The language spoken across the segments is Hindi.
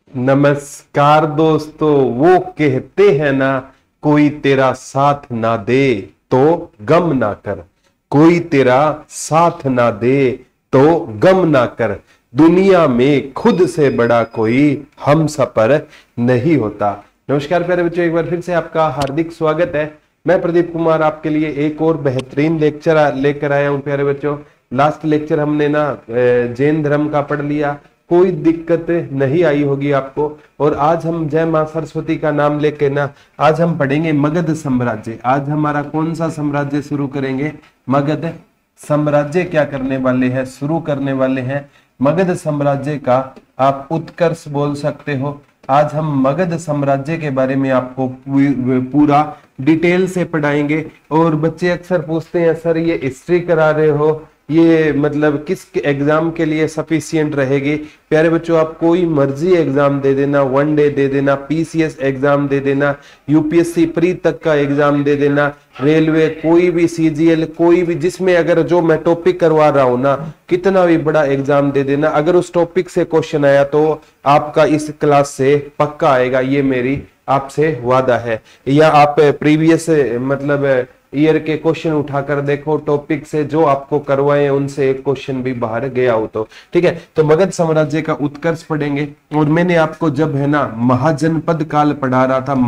नमस्कार दोस्तों। वो कहते हैं ना, कोई तेरा साथ ना दे तो गम ना कर। कोई तेरा साथ ना दे तो गम ना कर। दुनिया में खुद से बड़ा कोई हमसफर नहीं होता। नमस्कार प्यारे बच्चों, एक बार फिर से आपका हार्दिक स्वागत है। मैं प्रदीप कुमार आपके लिए एक और बेहतरीन लेक्चर लेकर आया हूं। प्यारे बच्चों, लास्ट लेक्चर हमने ना जैन धर्म का पढ़ लिया, कोई दिक्कत नहीं आई होगी आपको। और आज हम जय मां सरस्वती का नाम लेके ना आज हम पढ़ेंगे मगध साम्राज्य। आज हमारा कौन सा साम्राज्य शुरू करेंगे? मगध साम्राज्य क्या करने वाले हैं? शुरू करने वाले हैं मगध साम्राज्य का आप उत्कर्ष बोल सकते हो। आज हम मगध साम्राज्य के बारे में आपको पूरा डिटेल से पढ़ाएंगे। और बच्चे अक्सर पूछते हैं, सर ये हिस्ट्री करा रहे हो, ये मतलब किस एग्जाम के लिए सफिशिएंट रहेगी? प्यारे बच्चों, आप कोई मर्जी एग्जाम दे देना, वन डे दे देना, पीसीएस एग्जाम दे देना, यूपीएससी प्री तक का एग्जाम दे देना, रेलवे, कोई भी सीजीएल, कोई भी, जिसमें अगर जो मैं टॉपिक करवा रहा हूं ना, कितना भी बड़ा एग्जाम दे देना, अगर उस टॉपिक से क्वेश्चन आया तो आपका इस क्लास से पक्का आएगा। ये मेरी आपसे वादा है। या आप प्रीवियस मतलब ईयर के क्वेश्चन उठाकर देखो, टॉपिक से जो आपको करवाए उनसे एक क्वेश्चन भी बाहर गया हो तो ठीक है। तो मगध साम्राज्य का उत्कर्ष पढ़ेंगे। और मैंने आपको जब है ना महाजनपद काल पढ़ा रहा था,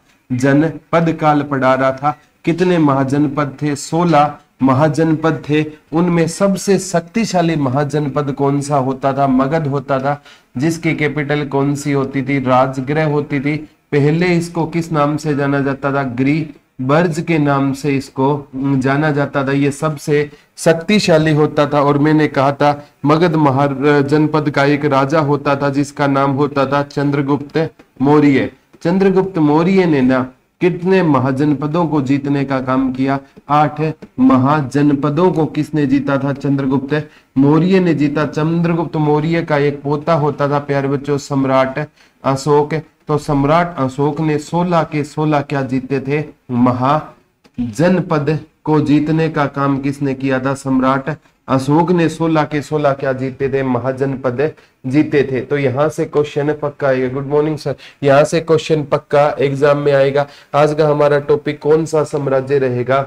महाजनपद काल पढ़ा रहा था, कितने महाजनपद थे? 16 महाजनपद थे। उनमें सबसे शक्तिशाली महाजनपद कौन सा होता था? मगध होता था, जिसकी कैपिटल कौन सी होती थी? राजगृह होती थी। पहले इसको किस नाम से जाना जाता था? बर्ज के नाम से इसको जाना जाता था। ये सबसे शक्तिशाली होता था। और मैंने कहा था मगध महाजनपद का एक राजा होता था जिसका नाम होता था चंद्रगुप्त मौर्य। चंद्रगुप्त मौर्य ने ना कितने महाजनपदों को जीतने का काम किया? 8 महाजनपदों को किसने जीता था? चंद्रगुप्त मौर्य ने जीता। चंद्रगुप्त मौर्य का एक पोता होता था प्यारे बच्चों, सम्राट अशोक। तो सम्राट अशोक ने 16 के 16 क्या जीते थे? महाजनपद को जीतने का काम किसने किया था? सम्राट अशोक ने 16 के 16 क्या जीते थे? महाजनपद जीते थे। तो यहां से क्वेश्चन पक्का आएगा। Good morning sir. यहां से क्वेश्चन पक्का एग्जाम में आएगा। आज का हमारा टॉपिक कौन सा साम्राज्य रहेगा?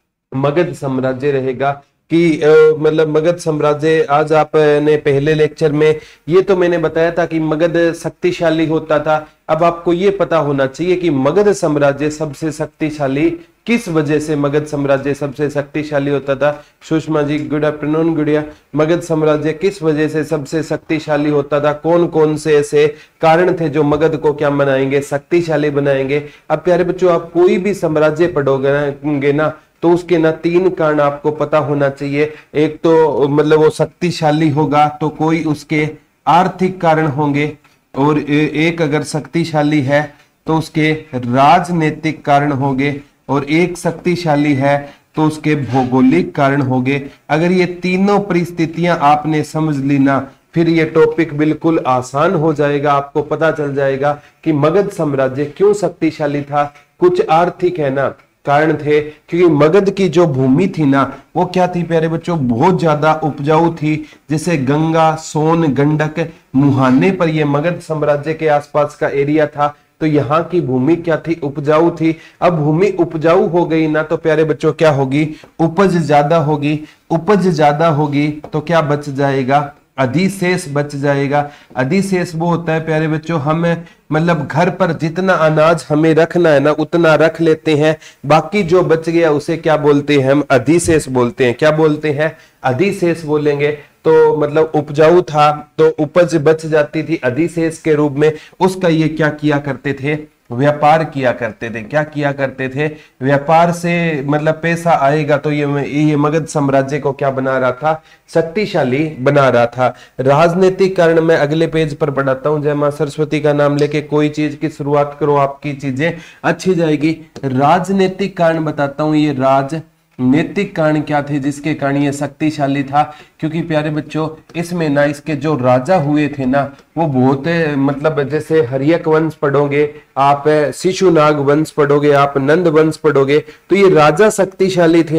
मगध साम्राज्य रहेगा। कि मतलब मगध साम्राज्य आज आपने पहले लेक्चर में ये तो मैंने बताया था कि मगध शक्तिशाली होता था। अब आपको ये पता होना चाहिए कि मगध साम्राज्य सबसे शक्तिशाली किस वजह से मगध साम्राज्य सबसे शक्तिशाली होता था? Sushma ji good afternoon. गुड़िया, मगध साम्राज्य किस वजह से सबसे शक्तिशाली होता था? कौन कौन से ऐसे कारण थे जो मगध को क्या बनाएंगे? शक्तिशाली बनाएंगे। अब प्यारे बच्चों, आप कोई भी साम्राज्य पढ़ोगे ना तो उसके ना 3 कारण आपको पता होना चाहिए। एक तो मतलब वो शक्तिशाली होगा तो कोई उसके आर्थिक कारण होंगे, और एक अगर शक्तिशाली है तो उसके राजनीतिक कारण होंगे, और एक शक्तिशाली है तो उसके भौगोलिक कारण होंगे। अगर ये तीनों परिस्थितियां आपने समझ ली ना, फिर ये टॉपिक बिल्कुल आसान हो जाएगा। आपको पता चल जाएगा कि मगध साम्राज्य क्यों शक्तिशाली था। कुछ आर्थिक है ना कारण थे, क्योंकि मगध की जो भूमि थी ना वो क्या थी प्यारे बच्चों? बहुत ज्यादा उपजाऊ थी। जैसे गंगा, सोन, गंडक, मुहाने पर ये मगध साम्राज्य के आसपास का एरिया था। तो यहाँ की भूमि क्या थी? उपजाऊ थी। अब भूमि उपजाऊ हो गई ना तो प्यारे बच्चों क्या होगी? उपज ज्यादा होगी। उपज ज्यादा होगी तो क्या बच जाएगा? अधिशेष बच जाएगा। अधिशेष वो होता है प्यारे बच्चों, हमें मतलब घर पर जितना अनाज हमें रखना है ना उतना रख लेते हैं, बाकी जो बच गया उसे क्या बोलते हैं? हम अधिशेष बोलते हैं। क्या बोलते हैं? अधिशेष बोलेंगे। तो मतलब उपजाऊ था तो उपज बच जाती थी अधिशेष के रूप में। उसका ये क्या किया करते थे? व्यापार किया करते थे। क्या किया करते थे? व्यापार से मतलब पैसा आएगा। तो ये मगध साम्राज्य को क्या बना रहा था? शक्तिशाली बना रहा था। राजनीतिक कारण मैं अगले पेज पर पढ़ाता हूं। जय मां सरस्वती का नाम लेके कोई चीज की शुरुआत करो, आपकी चीजें अच्छी जाएगी। राजनीतिक कारण बताता हूं। ये राजनीतिक कारण क्या थे जिसके कारण ये शक्तिशाली था? क्योंकि प्यारे बच्चों इसमें ना इसके जो राजा हुए थे ना वो बहुत मतलब जैसे हर्यक वंश पढ़ोगे आप, शिशुनाग वंश पढ़ोगे आप, नंद वंश पढ़ोगे, तो ये राजा शक्तिशाली थे ना,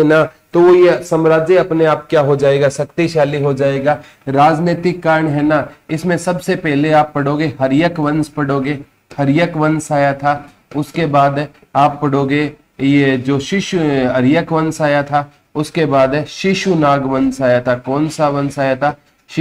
तो वो ये साम्राज्य अपने आप क्या हो जाएगा, शक्तिशाली हो जाएगा। राजनीतिक कारण है ना, इसमें सबसे पहले आप पढ़ोगे हर्यक वंश पढ़ोगे, हर्यक वंश आया था। उसके बाद आप पढ़ोगे ये जो शिशु हर्यक वंश आया था, उसके बाद शिशुनाग वंश आया था। कौन सा वंश आया था,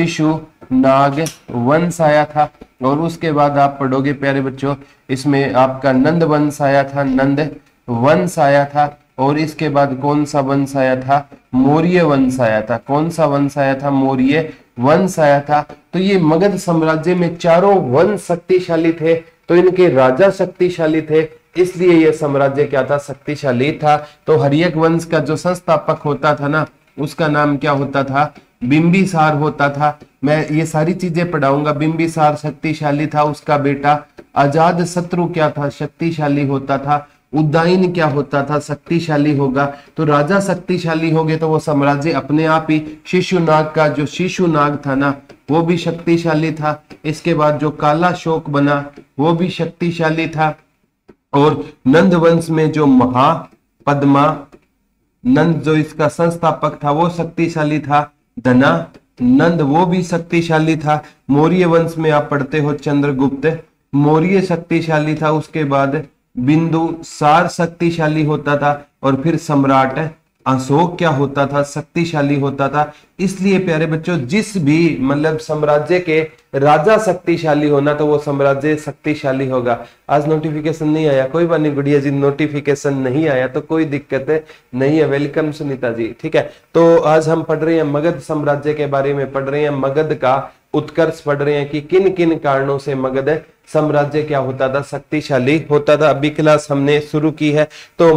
शिशुनाग वंश आया था। और उसके बाद आप पढ़ोगे प्यारे बच्चों, इसमें आपका नंद वंश आया था, नंद वंश आया था। और इसके बाद कौन सा वंश आया था, मौर्य वंश आया था। कौन सा वंश आया था, मौर्य वंश आया था। तो ये मगध साम्राज्य में चारों वंश शक्तिशाली थे, तो इनके राजा शक्तिशाली थे, इसलिए यह साम्राज्य क्या था, शक्तिशाली था। तो हर्यक वंश का जो संस्थापक होता था ना, उसका नाम क्या होता था, बिंबिसार होता था। मैं ये सारी चीजें पढ़ाऊंगा। बिंबिसार शक्तिशाली था, उसका बेटा अजाद शत्रु क्या था, शक्तिशाली होता था। उदयन क्या होता था, शक्तिशाली होगा। तो राजा शक्तिशाली हो गए तो वो साम्राज्य अपने आप ही, शिशुनाग का जो शिशुनाग था ना, वो भी शक्तिशाली था। इसके बाद जो काला शोक बना वो भी शक्तिशाली था। और नंद वंश में जो महापद्मा नंद जो इसका संस्थापक था वो शक्तिशाली था। धना नंद वो भी शक्तिशाली था। मौर्य वंश में आप पढ़ते हो चंद्रगुप्त मौर्य शक्तिशाली था। उसके बाद बिंदुसार शक्तिशाली होता था। और फिर सम्राट अशोक क्या होता था, शक्तिशाली होता था। इसलिए प्यारे बच्चों, जिस भी मतलब साम्राज्य के राजा शक्तिशाली होना तो वो साम्राज्य शक्तिशाली होगा। आज नोटिफिकेशन नहीं आया, कोई बात नहीं गुड़िया जी, नोटिफिकेशन नहीं आया तो कोई दिक्कत नहीं है। वेलकम सुनीता जी, ठीक है। तो आज हम पढ़ रहे हैं मगध साम्राज्य के बारे में, पढ़ रहे हैं मगध का उत्कर्ष, पढ़ रहे हैं कि किन किन कारणों से मगध साम्राज्य क्या होता था, शक्तिशाली होता था। अभी क्लास हमने शुरू की है। तो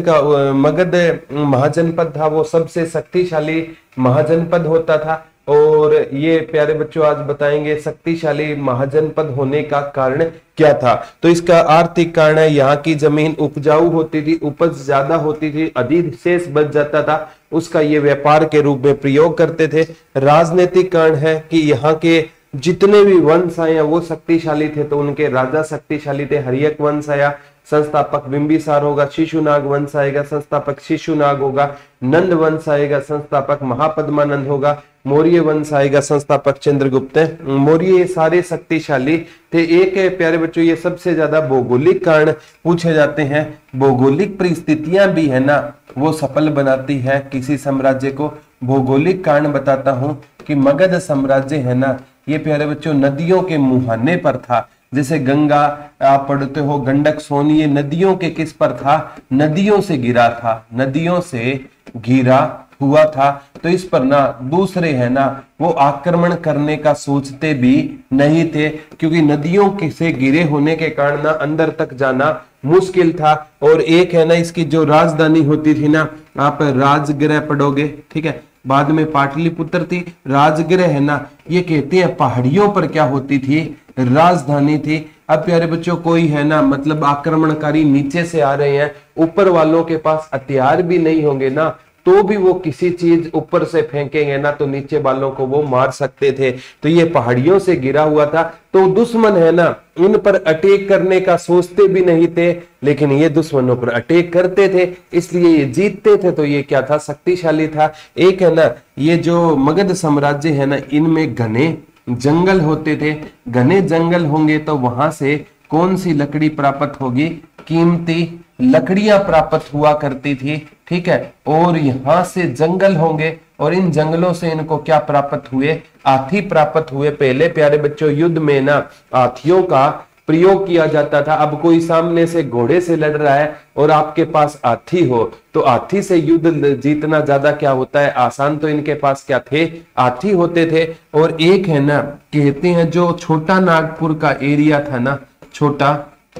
मगध महाजनपद था, वो सबसे शक्तिशाली महाजनपद होता था। और ये प्यारे बच्चों आज बताएंगे शक्तिशाली महाजनपद होने का कारण क्या था। तो इसका आर्थिक कारण है, यहाँ की जमीन उपजाऊ होती थी, उपज ज्यादा होती थी, अधिशेष बच जाता था, उसका ये व्यापार के रूप में प्रयोग करते थे। राजनीतिक कारण है कि यहाँ के जितने भी वंश आए वो शक्तिशाली थे, तो उनके राजा शक्तिशाली थे। हर्यक वंश आया, संस्थापक बिंबिसार होगा। शिशुनाग वंश आएगा, संस्थापक शिशुनाग होगा। नंद वंश आएगा, संस्थापक महापद्मानंद होगा। मौर्य वंश आएगा, संस्थापक चंद्रगुप्त मौर्य। ये सारे शक्तिशाली थे। एक है प्यारे बच्चों, ये सबसे ज्यादा भौगोलिक कारण पूछे जाते हैं। भौगोलिक परिस्थितियां भी है ना, वो सफल बनाती है किसी साम्राज्य को। भौगोलिक कारण बताता हूं कि मगध साम्राज्य है ना, ये प्यारे बच्चों नदियों के मुहाने पर था। जैसे गंगा आप पढ़ते हो, गंडक, सोन, ये नदियों के किस पर था, नदियों से गिरा था, नदियों से घिरा हुआ था। तो इस पर ना दूसरे है ना वो आक्रमण करने का सोचते भी नहीं थे, क्योंकि नदियों के से घिरे होने के कारण ना अंदर तक जाना मुश्किल था। और एक है ना इसकी जो राजधानी होती थी ना, आप राजगृह पढ़ोगे, ठीक है। बाद में पाटलिपुत्र थी, राजगृह है ना, ये कहते हैं पहाड़ियों पर क्या होती थी, राजधानी थी। अब प्यारे बच्चों कोई है ना मतलब आक्रमणकारी नीचे से आ रहे हैं, ऊपर वालों के पास हथियार भी नहीं होंगे ना, तो भी वो किसी चीज ऊपर से फेंकेंगे ना तो नीचे वालों को वो मार सकते थे। तो ये पहाड़ियों से गिरा हुआ था, तो दुश्मन है ना उन पर अटैक करने का सोचते भी नहीं थे, लेकिन ये दुश्मनों पर अटैक करते थे, इसलिए ये जीतते थे। तो ये क्या था, शक्तिशाली था। एक है ना ये जो मगध साम्राज्य है ना, इनमें घने जंगल होते थे। घने जंगल होंगे तो वहां से कौन सी लकड़ी प्राप्त होगी, कीमती लकड़ियां प्राप्त हुआ करती थी, ठीक है। और यहां से जंगल होंगे और इन जंगलों से इनको क्या प्राप्त हुए, हाथी प्राप्त हुए। पहले प्यारे बच्चों युद्ध में ना हाथियों का प्रयोग किया जाता था। अब कोई सामने से घोड़े से लड़ रहा है और आपके पास हाथी हो, तो हाथी से युद्ध जीतना ज्यादा क्या होता है, आसान। तो इनके पास क्या थे, हाथी होते थे। और एक है ना कहते हैं जो छोटा नागपुर का एरिया था ना, छोटा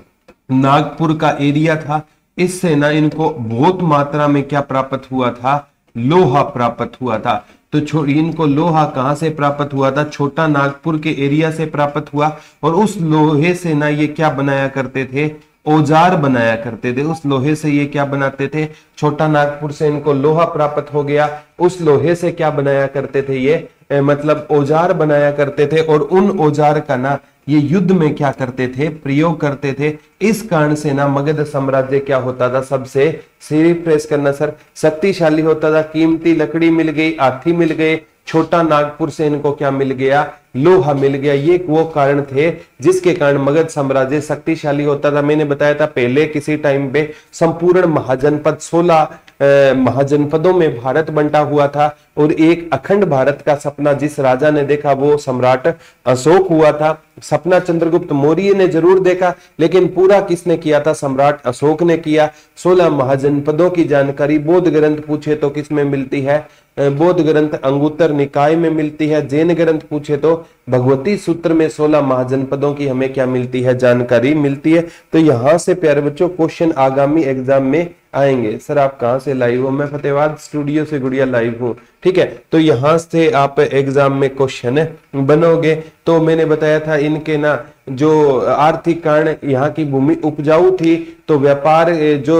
नागपुर का एरिया था, इससे ना इनको बहुत मात्रा में क्या प्राप्त हुआ था, लोहा प्राप्त हुआ था। तो इनको लोहा कहां से प्राप्त हुआ था, छोटा नागपुर के एरिया से प्राप्त हुआ। और उस लोहे से ना ये क्या बनाया करते थे, औजार बनाया करते थे। उस लोहे से ये क्या बनाते थे, छोटा नागपुर से इनको लोहा प्राप्त हो गया, उस लोहे से क्या बनाया करते थे ये मतलब औजार बनाया करते थे। और उन औजार का ना ये युद्ध में क्या करते थे, प्रयोग करते थे। इस कारण से ना मगध साम्राज्य क्या होता था, सबसे सिर प्रेस करना सर, शक्तिशाली होता था। कीमती लकड़ी मिल गई, हाथी मिल गए, छोटा नागपुर से इनको क्या मिल गया, लोहा मिल गया। ये वो कारण थे जिसके कारण मगध साम्राज्य शक्तिशाली होता था। मैंने बताया था पहले किसी टाइम पे संपूर्ण महाजनपद 16 महाजनपदों में भारत बंटा हुआ था और एक अखंड भारत का सपना जिस राजा ने देखा वो सम्राट अशोक हुआ था। सपना चंद्रगुप्त मौर्य ने जरूर देखा, लेकिन पूरा किसने किया था, सम्राट अशोक ने किया। 16 महाजनपदों की जानकारी बौद्ध ग्रंथ पूछे तो किसमें मिलती है, बौद्ध ग्रंथ अंगुत्तर निकाय में मिलती है। जैन ग्रंथ पूछे तो भगवती सूत्र में 16 महाजनपदों की हमें क्या मिलती है, जानकारी मिलती है। तो यहां से प्यारे बच्चों क्वेश्चन आगामी एग्जाम में आएंगे। सर आप कहां से लाइव हो, मैं फतेहाबाद स्टूडियो से गुड़िया लाइव हूँ, ठीक है। तो यहां से आप एग्जाम में क्वेश्चन बनोगे। तो मैंने बताया था इनके ना जो आर्थिक कारण, यहाँ की भूमि उपजाऊ थी तो व्यापार, जो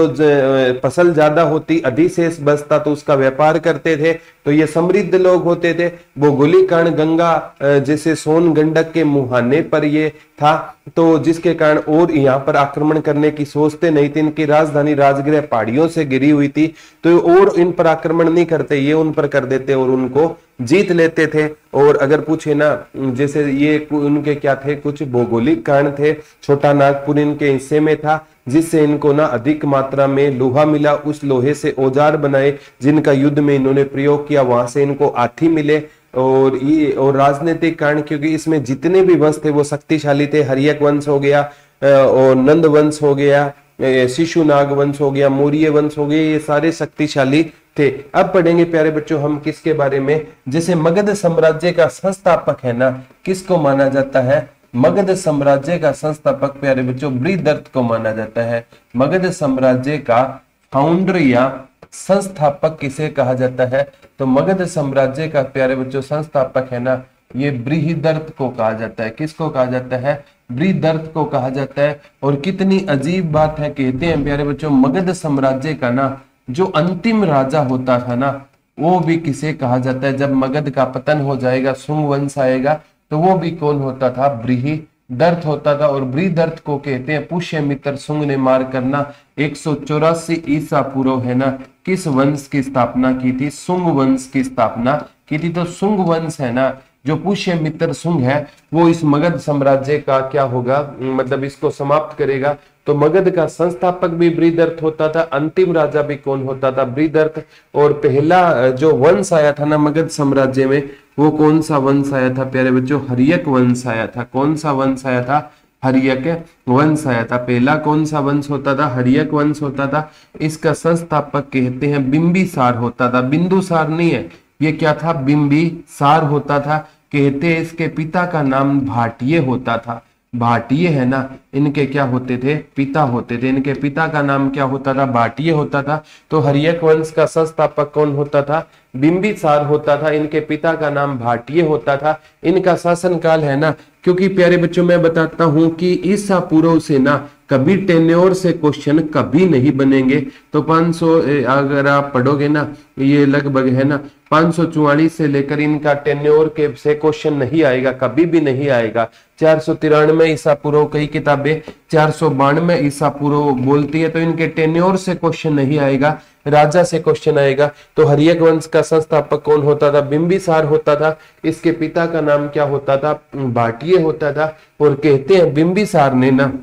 फसल ज्यादा होती अधिशेष बचता तो उसका व्यापार करते थे, तो ये समृद्ध लोग होते थे। भौगोलिक कारण गंगा जैसे सोन गंडक के मुहाने पर ये था, तो जिसके कारण और यहाँ पर आक्रमण करने की सोचते नहीं थे। इनकी राजधानी राजगृह पहाड़ियों से घिरी हुई थी, तो और इन पर आक्रमण नहीं करते, ये उन पर कर देते और उनको जीत लेते थे। और अगर पूछे ना जैसे ये उनके क्या थे, कुछ भौगोलिक कारण थे। छोटा नागपुर इनके हिस्से में था जिससे इनको ना अधिक मात्रा में लोहा मिला, उस लोहे से औजार बनाए जिनका युद्ध में इन्होंने प्रयोग किया, वहां से इनको हाथी मिले। और ये और राजनीतिक कारण, क्योंकि इसमें जितने भी वंश थे वो शक्तिशाली थे। हरियक वंश हो गया और नंद वंश हो गया, शिशुनाग वंश हो गया, मौर्य वंश हो गया, ये सारे शक्तिशाली थे। अब पढ़ेंगे प्यारे बच्चों हम किसके बारे में, जैसे मगध साम्राज्य का संस्थापक है ना, किसको माना जाता है, मगध साम्राज्य का संस्थापक प्यारे बच्चों बृहदर्थ को माना जाता है। मगध साम्राज्य का फाउंडर या संस्थापक किसे कहा जाता है, तो मगध साम्राज्य का प्यारे बच्चों संस्थापक है ना, ये बृहदर्थ को कहा जाता है। किसको कहा जाता है, बृहदर्थ को कहा जाता है। और कितनी अजीब बात है, कहते हैं प्यारे बच्चों मगध साम्राज्य का ना जो अंतिम राजा होता था ना, वो भी किसे कहा जाता है, जब मगध का पतन हो जाएगा, शुंग वंश आएगा, तो वो भी कौन होता था, बृहदर्थ होता था। और बृहदर्थ को कहते हैं पुष्यमित्र शुंग ने मार करना 184 ईसा पूर्व है ना, किस वंश की स्थापना की थी, शुंग वंश की स्थापना की थी। तो शुंग वंश है ना, जो पुष्यमित्र शुंग है, वो इस मगध साम्राज्य का क्या होगा, मतलब इसको समाप्त करेगा। तो मगध का संस्थापक भी बृहदर्थ होता था, अंतिम राजा भी कौन होता था, बृहदर्थ। और पहला जो वंश आया था ना मगध साम्राज्य में, वो कौन सा वंश आया था प्यारे बच्चों, हर्यक वंश आया था। कौन सा वंश आया था, हर्यक वंश आया था। पहला कौन सा वंश होता था, हर्यक वंश होता था। इसका संस्थापक कहते हैं बिंबिसार होता था, बिंदुसार नहीं है, ये क्या था, बिंबिसार होता था। कहते हैं इसके पिता का नाम भाटिये होता था। भाटिये है ना, इनके क्या होते थे, पिता होते थे। इनके पिता का नाम क्या होता था, भाटिये होता था। तो हर्यक वंश का संस्थापक कौन होता था, बिंबिसार होता था। इनके पिता का नाम भाटिये होता था। इनका शासनकाल है ना, क्योंकि प्यारे बच्चों मैं बताता हूं कि ईसा पूर्व से ना कभी टेन्योर से क्वेश्चन कभी नहीं बनेंगे। तो 500 अगर आप पढ़ोगे ना, ये लगभग है ना 544 से लेकर इनका टेन्योर के से क्वेश्चन नहीं आएगा, कभी भी नहीं आएगा। 493 ईसा पूर्व, कई किताबें 492 ईसा पूर्व बोलती है, तो इनके टेन्योर से क्वेश्चन नहीं आएगा, राजा से क्वेश्चन आएगा। तो हर्यक वंश का संस्थापक कौन होता था, बिंबिसार होता था। इसके पिता का नाम क्या होता था, भाटिये होता था। और कहते हैं बिंबिसार ने ना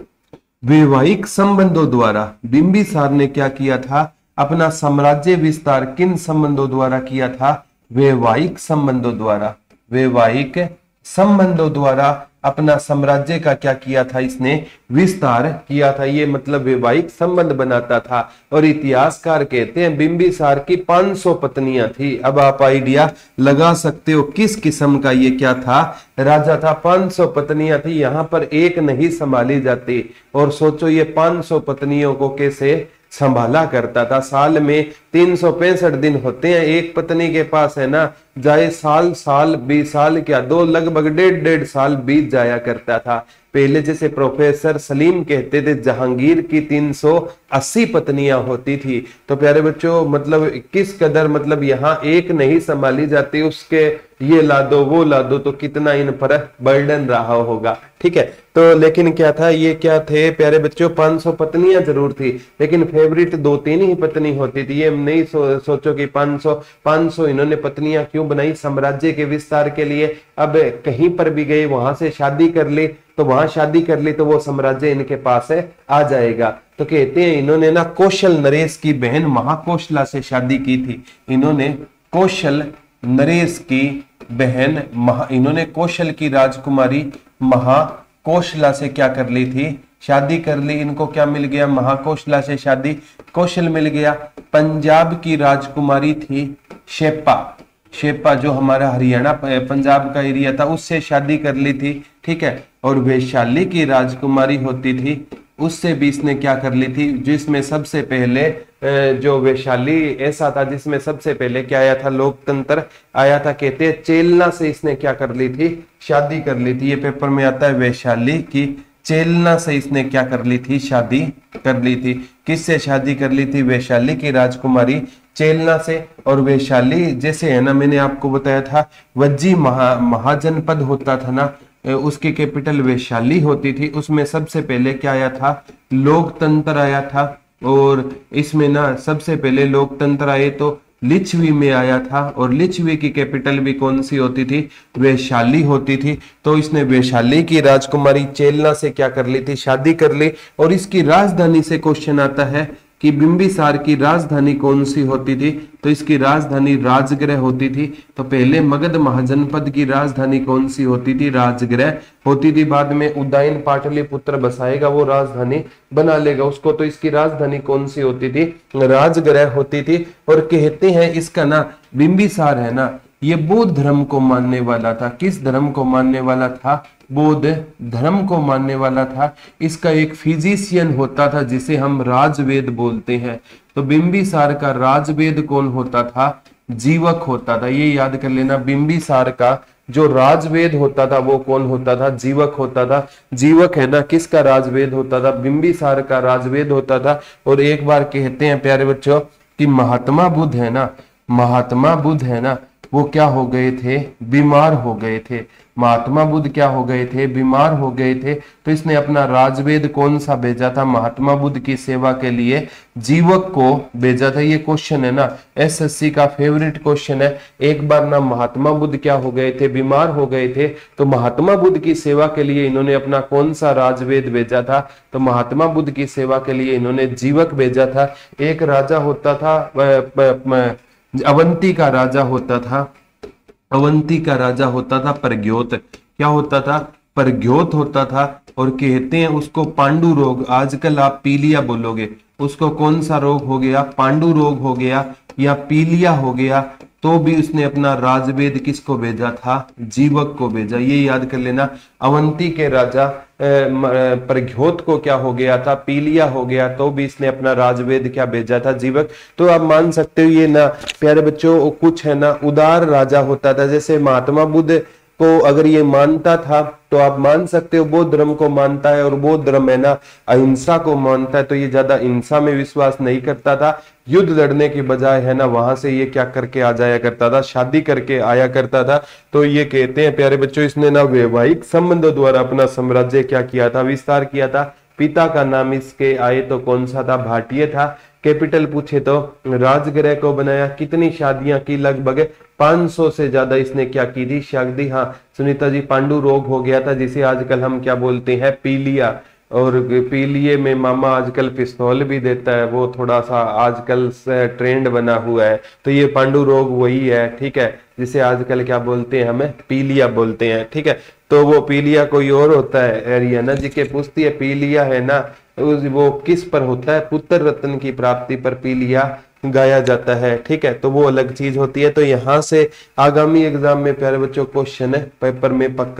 वैवाहिक संबंधों द्वारा, बिंबिसार ने क्या किया था, अपना साम्राज्य विस्तार किन संबंधों द्वारा किया था, वैवाहिक संबंधों द्वारा। वैवाहिक संबंधों द्वारा अपना साम्राज्य का क्या किया था, इसने विस्तार किया था। ये मतलब वैवाहिक संबंध बनाता था। और इतिहासकार कहते हैं बिंबिसार की 500 पत्नियां थी। अब आप आइडिया लगा सकते हो किस किस्म का ये क्या था, राजा था। 500 पत्नियां थी, यहां पर एक नहीं संभाली जाती। और सोचो ये 500 पत्नियों को कैसे संभाला करता था। साल में 365 दिन होते हैं। एक पत्नी के पास है ना, जाए साल 20 साल क्या, दो लगभग 1.5 साल बीत जाया करता था। पहले जैसे प्रोफेसर सलीम कहते थे जहांगीर की 380 पत्नियां होती थी। तो प्यारे बच्चों मतलब किस कदर मतलब यहाँ एक नहीं संभाली जाती, उसके ये ला दो वो ला दो, तो कितना इन पर बर्डन रहा होगा। ठीक है, तो लेकिन क्या था, ये क्या थे प्यारे बच्चों, 500 पत्नियां जरूर थी, लेकिन फेवरेट 2-3 ही पत्नी होती थी। ये नहीं सोचो कि 500 इन्होंने पत्नियां क्यों बनाई, साम्राज्य के विस्तार के लिए। अब कहीं पर भी गए वहां से शादी कर ली, तो वहां शादी कर ली तो वो साम्राज्य इनके पास है आ जाएगा। तो कहते हैं इन्होंने ना कौशल नरेश की बहन महाकोशला से शादी की थी। इन्होंने कौशल नरेश की बहन इन्होंने कौशल की राजकुमारी महाकोशला से क्या कर ली थी, शादी कर ली। इनको क्या मिल गया, महाकोशला से शादी, कौशल मिल गया। पंजाब की राजकुमारी थी शेपा जो हमारा हरियाणा पंजाब का एरिया था, उससे शादी कर ली थी। ठीक है, और वैशाली की राजकुमारी होती थी, उससे भी इसने क्या कर ली थी, जिसमें सबसे पहले जो वैशाली ऐसा था जिसमें सबसे पहले क्या आया था, लोकतंत्र आया था। कहते हैं चेलना से इसने क्या कर ली थी, शादी कर ली थी। ये पेपर में आता है वैशाली की चेलना से इसने क्या कर ली थी, शादी कर ली थी। किससे शादी कर ली थी, वैशाली की राजकुमारी चेलना से। और वैशाली जैसे है ना, मैंने आपको बताया था वज्जी महाजनपद होता था ना, उसकी कैपिटल वैशाली होती थी। उसमें सबसे पहले क्या आया था, लोकतंत्र आया था। और इसमें ना सबसे पहले लोकतंत्र आए तो लिच्छवी में आया था, और लिच्छवी की कैपिटल भी कौन सी होती थी, वैशाली होती थी। तो इसने वैशाली की राजकुमारी चेलना से क्या कर ली थी, शादी कर ली। और इसकी राजधानी से क्वेश्चन आता है कि बिंबिसार की राजधानी कौन सी होती थी, तो इसकी राजधानी राजगृह होती थी। तो पहले मगध महाजनपद की राजधानी कौन सी होती थी, राजगृह होती थी। बाद में उदयन पाटलिपुत्र बसाएगा, वो राजधानी बना लेगा उसको। तो इसकी राजधानी कौन सी होती थी, राजगृह होती थी। और कहते हैं इसका ना बिंबिसार है ना, ये बौद्ध धर्म को मानने वाला था। किस धर्म को मानने वाला था, बौद्ध धर्म को मानने वाला था। इसका एक फिजिशियन होता था जिसे हम राजवेद बोलते हैं। तो बिंबिसार का राजवेद कौन होता था, जीवक होता था। ये याद कर लेना, बिंबिसार का जो राजवेद होता था वो कौन होता था, जीवक होता था। जीवक है ना, किसका राजवेद होता था, बिंबिसार का राजवेद होता था। और एक बार कहते हैं प्यारे बच्चों कि महात्मा बुद्ध है ना, महात्मा बुद्ध है ना, वो क्या हो गए थे, बीमार हो गए थे। महात्मा बुद्ध क्या हो गए थे, बीमार हो गए थे। तो इसने अपना राजवेद कौन सा भेजा था, महात्मा बुद्ध की सेवा के लिए जीवक को भेजा था। ये क्वेश्चन है ना एसएससी का फेवरेट क्वेश्चन है। एक बार ना महात्मा बुद्ध क्या हो गए थे, बीमार हो गए थे। तो महात्मा बुद्ध की सेवा के लिए इन्होंने अपना कौन सा राजवेद भेजा था, तो महात्मा बुद्ध की सेवा के लिए इन्होंने जीवक भेजा था। एक राजा होता था अवंती का राजा होता था, अवंती का राजा होता था प्रग्योत। क्या होता था, प्रग्योत होता था। और कहते हैं उसको पांडु रोग, आजकल आप पीलिया बोलोगे, उसको कौन सा रोग हो गया, पांडु रोग हो गया या पीलिया हो गया। तो भी उसने अपना राजवेद किसको भेजा था, जीवक को भेजा। ये याद कर लेना, अवंती के राजा प्रग्योत को क्या हो गया था, पीलिया हो गया, तो भी इसने अपना राजवेद क्या भेजा था, जीवक। तो आप मान सकते हो ये ना प्यारे बच्चों कुछ है ना उदार राजा होता था। जैसे महात्मा बुद्ध को अगर ये मानता था तो आप मान सकते हो बौद्ध धर्म को मानता है, और बौद्ध धर्म है ना अहिंसा को मानता है। तो ये ज्यादा हिंसा में विश्वास नहीं करता था, युद्ध लड़ने की बजाय है ना वहां से ये क्या करके आ जाया करता था, शादी करके आया करता था। तो ये कहते हैं प्यारे बच्चों इसने ना वैवाहिक संबंधों द्वारा अपना साम्राज्य क्या किया था, विस्तार किया था। पिता का नाम इसके आए तो कौन सा था, भाटिया था। कैपिटल पूछे तो राजगृह को बनाया। कितनी शादियां की, लगभग 500 से ज्यादा इसने क्या की थी, शादी। हाँ सुनीता जी, पांडु रोग हो गया था जिसे आजकल हम क्या बोलते हैं, पीलिया। और पीलिए में मामा आजकल पिस्तौल भी देता है, वो थोड़ा सा आजकल से ट्रेंड बना हुआ है। तो ये पांडु रोग वही है, ठीक है, जिसे आजकल क्या बोलते हैं, हमें पीलिया बोलते हैं। ठीक है, तो वो पीलिया कोई और होता है, हरियाणा जी के पूछती है पीलिया है ना, वो किस पर होता है, पुत्र रत्न की प्राप्ति पर पीलिया गाया जाता है। ठीक है, तो वो अलग चीज होती है। तो यहाँ से आगामी एग्जाम में प्यारे बच्चों क्वेश्चन है पेपर में पक्का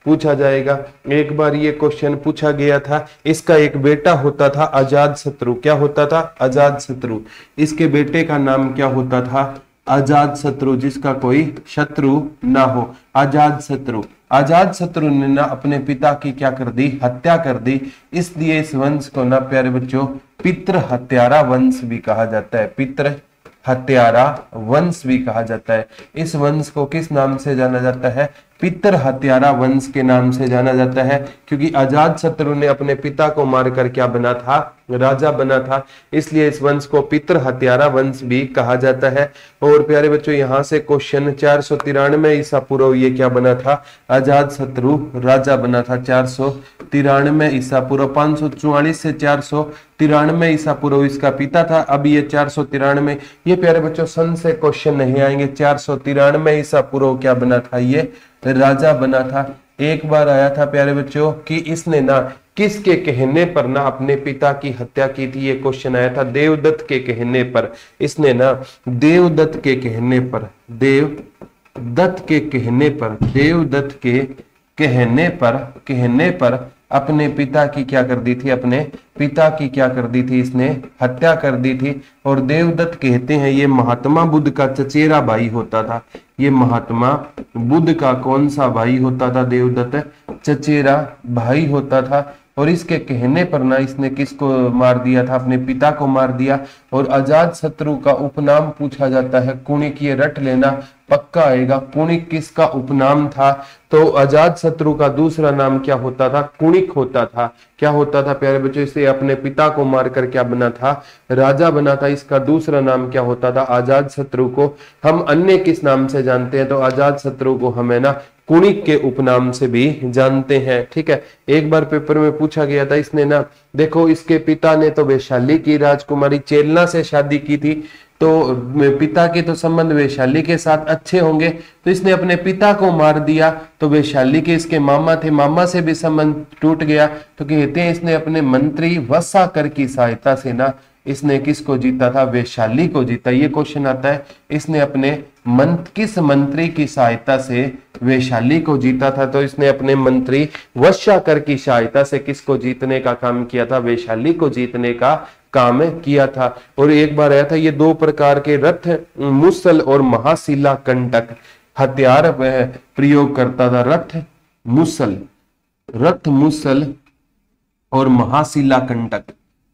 पूछा जाएगा। एक बार ये क्वेश्चन पूछा गया था, इसका एक बेटा होता था अजात शत्रु। क्या होता था? अजात शत्रु। इसके बेटे का नाम क्या होता था? अजात शत्रु, जिसका कोई शत्रु ना हो, अजात शत्रु। अजात शत्रु ने ना अपने पिता की क्या कर दी? हत्या कर दी। इसलिए इस वंश को ना प्यारे बच्चों पितृ हत्यारा वंश भी कहा जाता है, पितृ हत्यारा वंश भी कहा जाता है। इस वंश को किस नाम से जाना जाता है? पितृ हत्यारा वंश के नाम से जाना जाता है, क्योंकि अजात शत्रु ने अपने पिता को मारकर क्या बना था? राजा बना था। इसलिए इस वंश को पितृ हत्यारा वंश भी कहा जाता है। और प्यारे बच्चों यहाँ से क्वेश्चन 493 ईसा पूर्व ये क्या बना था? अजात शत्रु राजा बना था। 493 ईसा पूर्व, 544 से 493 ईसा पूर्व इसका पिता था। अब ये 493, ये प्यारे बच्चों सन से क्वेश्चन नहीं आएंगे। 493 ईसा पूर्व क्या बना था? ये राजा बना था। एक बार आया था प्यारे बच्चों कि इसने ना किसके कहने पर ना अपने पिता की हत्या की थी? ये क्वेश्चन आया था देवदत्त के कहने पर। इसने ना देवदत्त के कहने पर, देवदत्त के कहने पर, देवदत्त के कहने पर अपने पिता की क्या कर दी थी? अपने पिता की क्या कर दी थी? इसने हत्या कर दी थी। और देवदत्त कहते हैं ये महात्मा बुद्ध का चचेरा भाई होता था। ये महात्मा बुद्ध का कौन सा भाई होता था? देवदत्त चचेरा भाई होता था। और इसके कहने पर ना इसने किसको मार दिया था? अपने पिता को मार दिया। और अजात शत्रु का उपनाम पूछा जाता है कुणिक। ये रट लेना, पक्का आएगा। कुणिक किसका उपनाम था? तो अजात शत्रु का दूसरा नाम क्या होता था? कुणिक होता था। क्या होता था प्यारे बच्चों? इसे अपने पिता को मारकर क्या बना था? राजा बना था। इसका दूसरा नाम क्या होता था? अजात शत्रु को हम अन्य किस नाम से जानते हैं? तो अजात शत्रु को हमें ना कुणिक के उपनाम से भी जानते हैं। ठीक है, एक बार पेपर में पूछा गया था, इसने ना देखो इसके पिता ने तो वैशाली की राजकुमारी चेलना से शादी की थी, तो पिता के तो संबंध वैशाली के साथ अच्छे होंगे, तो इसने अपने पिता को मार दिया। तो वैशाली के इसके मामा थे, मामा से भी संबंध टूट गया। तो कहते हैं इसने अपने मंत्री वसाकर की सहायता से ना इसने किसको जीता था? वैशाली को जीता। ये क्वेश्चन आता है, इसने अपने किस मंत्री की सहायता से वैशाली को जीता था? तो इसने अपने मंत्री वसाकर की सहायता से किसको जीतने का काम किया था? वैशाली को जीतने का काम किया था। और एक बार आया था ये दो प्रकार के रथ मुसल और महाशिला कंटक हथियार वह प्रयोग करता था। रथ मुसल और महाशिला कंटक,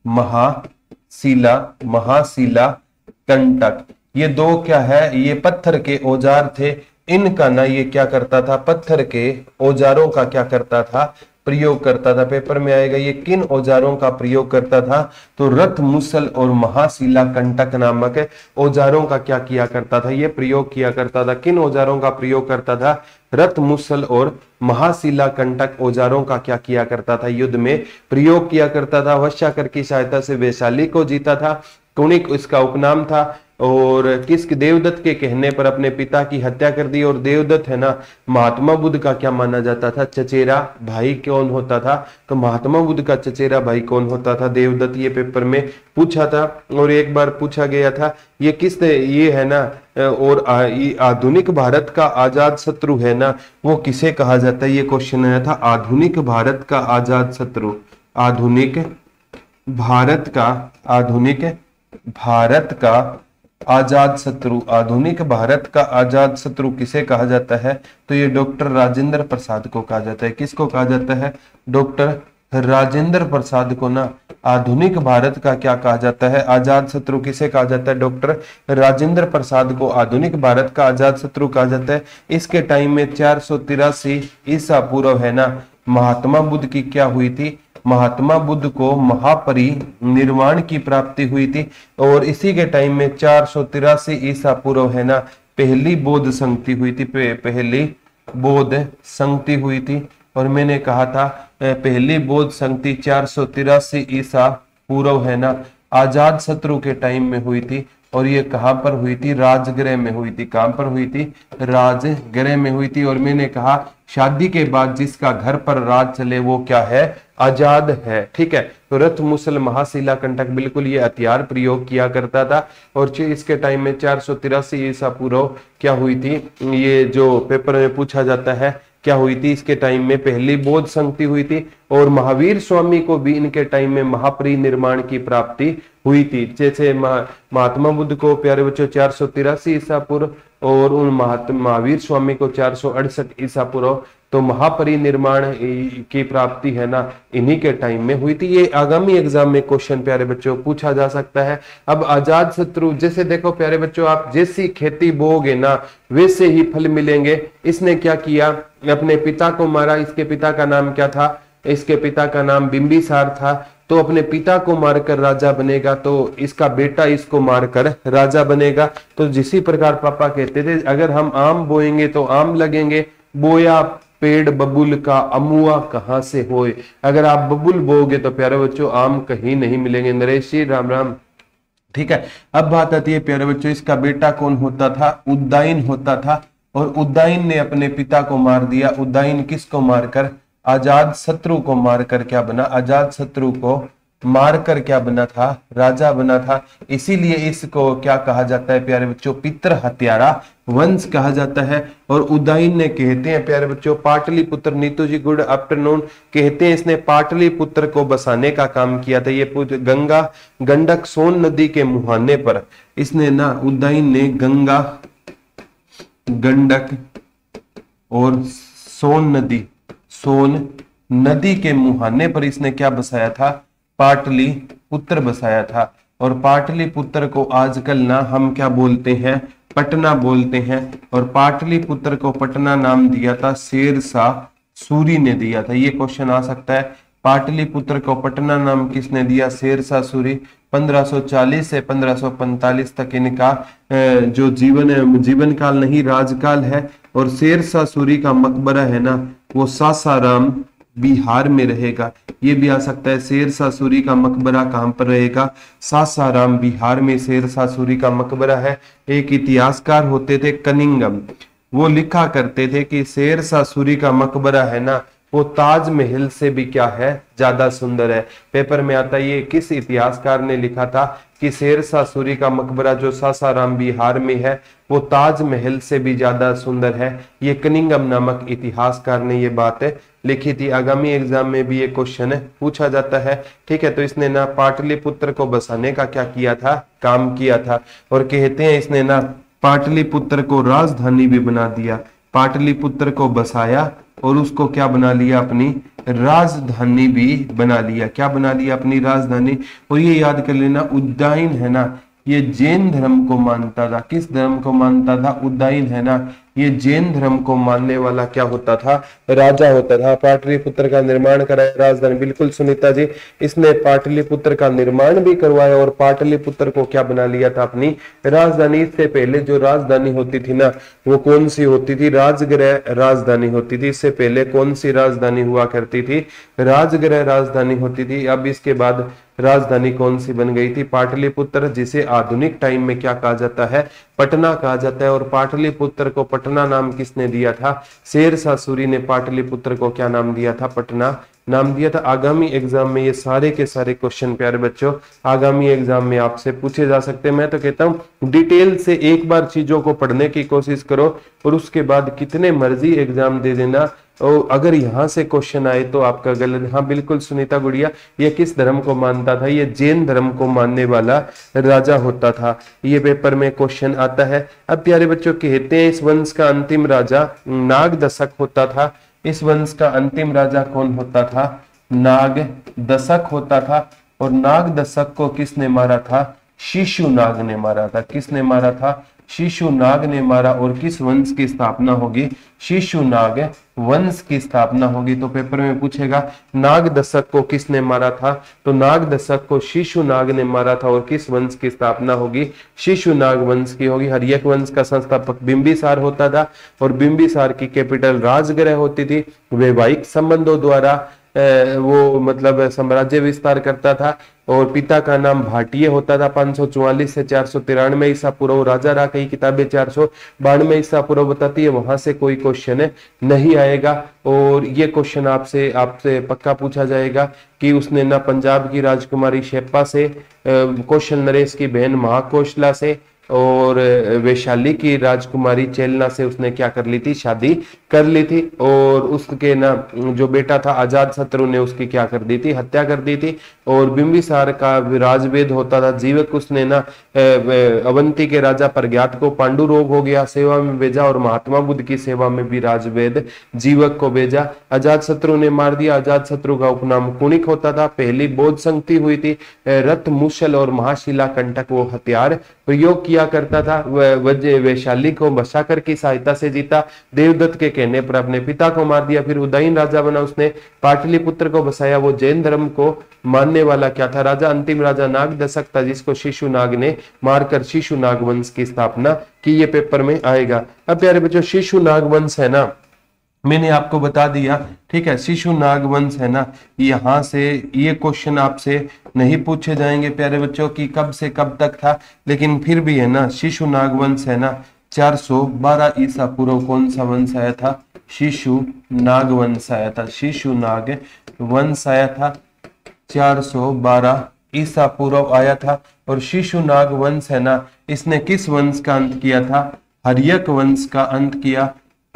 महाशिला कंटक, ये दो क्या है? ये पत्थर के औजार थे। इनका ना ये क्या करता था? पत्थर के औजारों का क्या करता था? प्रयोग करता था। पेपर में आएगा ये किन औजारों का प्रयोग करता था? तो रथ मुसल और महाशिला कंटक नामक औजारों का क्या किया करता था? ये प्रयोग किया करता था। किन औजारों का प्रयोग करता था? रथ मुसल और महाशिला कंटक औजारों का क्या किया करता था? युद्ध में प्रयोग किया करता था। वसाकर की सहायता से वैशाली को जीता था। कुणिक इसका उपनाम था। और किस देवदत्त के कहने पर अपने पिता की हत्या कर दी। और देवदत्त है ना महात्मा बुद्ध का क्या माना जाता था? चचेरा भाई कौन होता था? तो महात्मा बुद्ध का चचेरा भाई कौन होता था? देवदत्त। ये पेपर में पूछा था। और एक बार पूछा गया था ये किस, ये है ना, और आधुनिक भारत का आजाद शत्रु है ना, वो किसे कहा जाता है? ये क्वेश्चन आया था। आधुनिक भारत का आजाद शत्रु, आधुनिक भारत का आजाद शत्रु, आधुनिक भारत का आजाद शत्रु किसे कहा जाता है? तो ये डॉक्टर राजेंद्र प्रसाद को कहा जाता है। किसको कहा जाता है? डॉक्टर राजेंद्र प्रसाद को ना आधुनिक भारत का क्या कहा जाता है? आजाद शत्रु किसे कहा जाता है? डॉक्टर राजेंद्र प्रसाद को आधुनिक भारत का आजाद शत्रु कहा जाता है। इसके टाइम में 483 ईसा पूर्व है ना महात्मा बुद्ध की क्या हुई थी? महात्मा बुद्ध को महापरिनिर्वाण की प्राप्ति हुई थी। और इसी के टाइम में 483 ईसा पूर्व है ना पहली बौद्ध संगति हुई थी। पहली बौद्ध संगति हुई थी। और मैंने कहा था पहली बौद्ध संगति 483 ईसा पूर्व है ना आजाद शत्रु के टाइम में हुई थी। और ये कहां पर हुई थी? राजगृह में हुई थी। कहां पर हुई थी? राजगृह में हुई थी। और मैंने कहा शादी के बाद जिसका घर पर राज चले वो क्या है? आजाद है। ठीक है, तो रथ मुसल महाशिला कंटक बिल्कुल ये हथियार प्रयोग किया करता था। और इसके टाइम में 483 ईसा पूर्व क्या हुई थी? ये जो पेपर में पूछा जाता है क्या हुई थी, इसके टाइम में पहली बौद्ध संगति हुई थी, और महावीर स्वामी को भी इनके टाइम में महापरिनिर्वाण की प्राप्ति हुई थी। जैसे महात्मा बुद्ध को प्यारे बच्चों 483 ईसा पूर्व और उन महावीर स्वामी को 468 ईसा पूर्व, तो महापरिनिर्वाण की प्राप्ति है ना इन्हीं के टाइम में हुई थी। ये आगामी एग्जाम में क्वेश्चन प्यारे बच्चों पूछा जा सकता है। अब अजात शत्रु, जैसे देखो प्यारे बच्चों, आप जैसी खेती बोओगे ना वैसे ही फल मिलेंगे। इसने क्या किया, अपने पिता को मारा। इसके पिता का नाम क्या था, इसके पिता का नाम बिंबिसार था। तो अपने पिता को मारकर राजा बनेगा, तो इसका बेटा इसको मारकर राजा बनेगा। तो जिसी प्रकार पापा कहते थे अगर हम आम बोएंगे तो आम लगेंगे, बोया पेड़ बबुल का अमुआ कहां से होए। अगर आप बबुल बोओगे तो प्यारे बच्चों आम कहीं नहीं मिलेंगे। नरेश जी राम राम। ठीक है, अब बात आती है प्यारे बच्चों, इसका बेटा कौन होता था, उद्दाइन होता था, और उद्दाइन ने अपने पिता को मार दिया। उद्दाइन किसको मारकर, अजात शत्रु को मारकर क्या बना, अजात शत्रु को मारकर क्या बना था, राजा बना था। इसीलिए इसको क्या कहा जाता है प्यारे बच्चों, पितृ हत्यारा वंश कहा जाता है। और उद्दाइन ने कहते हैं प्यारे बच्चों पाटलिपुत्र, नीतू जी गुड आफ्टरनून, कहते हैं इसने पाटलिपुत्र को बसाने का काम किया था। ये गंगा गंडक सोन नदी के मुहाने पर इसने ना, उद्दाइन ने गंगा गंडक और सोन नदी के मुहाने पर इसने क्या बसाया था, पाटलिपुत्र बसाया था। और पाटलिपुत्र को आजकल ना हम क्या बोलते हैं, पटना बोलते हैं। और पाटलिपुत्र को पटना नाम दिया था शेरशाह सूरी ने दिया था। ये क्वेश्चन आ सकता है, पाटलिपुत्र को पटना नाम किसने दिया, शेरशाह सूरी। 1540 से 1545 तक इनका जो जीवन काल नहीं राजकाल है। और शेरशाह सूरी का मकबरा है ना वो सासाराम बिहार में रहेगा। ये भी आ सकता है, शेरशाह सूरी का मकबरा कहां पर रहेगा, सासाराम बिहार में शेरशाह सूरी का मकबरा है। एक इतिहासकार होते थे कनिंगम, वो लिखा करते थे कि शेरशाह सूरी का मकबरा है ना वो ताजमहल से भी क्या है, ज्यादा सुंदर है। पेपर में आता है ये किस इतिहासकार ने लिखा था कि शेरशाह सूरी का मकबरा जो सासाराम बिहार में है वो ताजमहल से भी ज्यादा सुंदर है। ये कनिंगम नामक इतिहासकार ने ये बात लिखी थी। आगामी एग्जाम में भी ये क्वेश्चन पूछा जाता है। ठीक है, तो इसने ना पाटलिपुत्र को बसाने का क्या किया था, काम किया था। और कहते हैं इसने ना पाटलिपुत्र को राजधानी भी बना दिया। पाटलिपुत्र को बसाया और उसको क्या बना लिया, अपनी राजधानी भी बना लिया। क्या बना लिया, अपनी राजधानी। और ये याद कर लेना, उद्दाइन है ना ये जैन धर्म को मानता था। किस धर्म को मानता था, उद्दाइन है ना ये जैन धर्म को मानने वाला क्या होता था, राजा होता था। पाटलिपुत्र का निर्माण कराया, राजधानी, बिल्कुल सुनीता जी, इसने पाटलिपुत्र का निर्माण भी करवाया और पाटलिपुत्र को क्या बना लिया था, अपनी राजधानी। इससे पहले जो राजधानी होती थी ना वो कौन सी होती थी, राजगृह राजधानी होती थी। इससे पहले कौन सी राजधानी हुआ करती थी, राजगृह राजधानी होती थी। अब इसके बाद राजधानी कौन सी बन गई थी, पाटलिपुत्र, जिसे आधुनिक टाइम में क्या कहा जाता है, पटना कहा जाता है। और पाटलिपुत्र को पटना नाम किसने दिया था, शेरशाह सूरी ने पाटलिपुत्र को क्या नाम दिया था, पटना नाम दिया था। आगामी एग्जाम में ये सारे के सारे क्वेश्चन प्यारे बच्चों आगामी एग्जाम में आपसे पूछे जा सकते हैं। मैं तो कहता हूँ डिटेल से एक बार चीजों को पढ़ने की कोशिश करो और उसके बाद कितने मर्जी एग्जाम दे देना। और अगर यहाँ से क्वेश्चन आए तो आपका गलत, हाँ बिल्कुल सुनीता गुड़िया, ये किस धर्म को मानता था, ये जैन धर्म को मानने वाला राजा होता था। ये पेपर में क्वेश्चन आता है। अब प्यारे बच्चों कहते हैं इस वंश का अंतिम राजा नागदशक होता था। इस वंश का अंतिम राजा कौन होता था, नागदशक होता था। और नागदशक को किसने मारा था, शिशुनाग ने मारा था। किसने मारा था, शिशुनाग ने मारा। और किस वंश की स्थापना होगी, शिशुनाग वंश की स्थापना होगी। तो पेपर में पूछेगा नागदशक को किसने मारा था, तो नागदशक को शिशुनाग ने मारा था। और किस वंश की स्थापना होगी, शिशुनाग वंश की होगी। हर्यक वंश का संस्थापक बिंबिसार होता था और बिंबिसार की कैपिटल राजगृह होती थी। वैवाहिक संबंधों द्वारा वो मतलब साम्राज्य विस्तार करता था। और पिता का नाम भाटिया होता था। 544 से 493 ईसा पूर्व राजा रहा। कई किताबें 492 ईसा पूर्व बताती है, वहां से कोई क्वेश्चन नहीं आएगा। और ये क्वेश्चन आपसे पक्का पूछा जाएगा कि उसने ना पंजाब की राजकुमारी शेप्पा से, कौशल नरेश की बहन महाकोशला से, और वैशाली की राजकुमारी चेलना से उसने क्या कर ली थी, शादी कर ली थी। और उसके ना जो बेटा था अजात शत्रु ने उसकी क्या कर दी थी, हत्या कर दी थी। और बिंबिसार का राजवेद होता था जीवक, उसने ना अवंती के राजा प्रज्ञात को पांडु रोग हो गया, सेवा में भेजा और महात्मा बुद्ध की सेवा में भी राजवेद जीवक को भेजा। अजात शत्रु ने मार दिया। अजात शत्रु का उपनाम कुणिक होता था। पहली बौद्ध संगति हुई थी। रथ, मूसल और महाशिला कंटक वो हथियार प्रयोग किया करता था। वैशाली को बसाकर की सहायता से जीता। देवदत्त के कहने पर अपने पिता को मार दिया। फिर उदयन राजा बना, उसने पाटलिपुत्र को बसाया। वो जैन धर्म को मानने वाला क्या था, राजा। अंतिम राजा नाग दशक था जिसको शिशुनाग ने मारकर शिशुनाग वंश की स्थापना की। ये पेपर में आएगा। अब प्यारे बच्चों शिशुनाग वंश है ना, मैंने आपको बता दिया, ठीक है। शिशुनाग वंश है ना, यहाँ से ये क्वेश्चन आपसे नहीं पूछे जाएंगे प्यारे बच्चों कि कब से कब तक था, लेकिन फिर भी है ना शिशुनाग वंश है ना 412 ईसा पूर्व कौन सा वंश आया था, शिशुनाग वंश आया था। शिशुनाग वंश आया था 412 ईसा पूर्व आया था। और शिशुनाग वंश है ना, इसने किस वंश का अंत किया था, हर्यक वंश का अंत किया।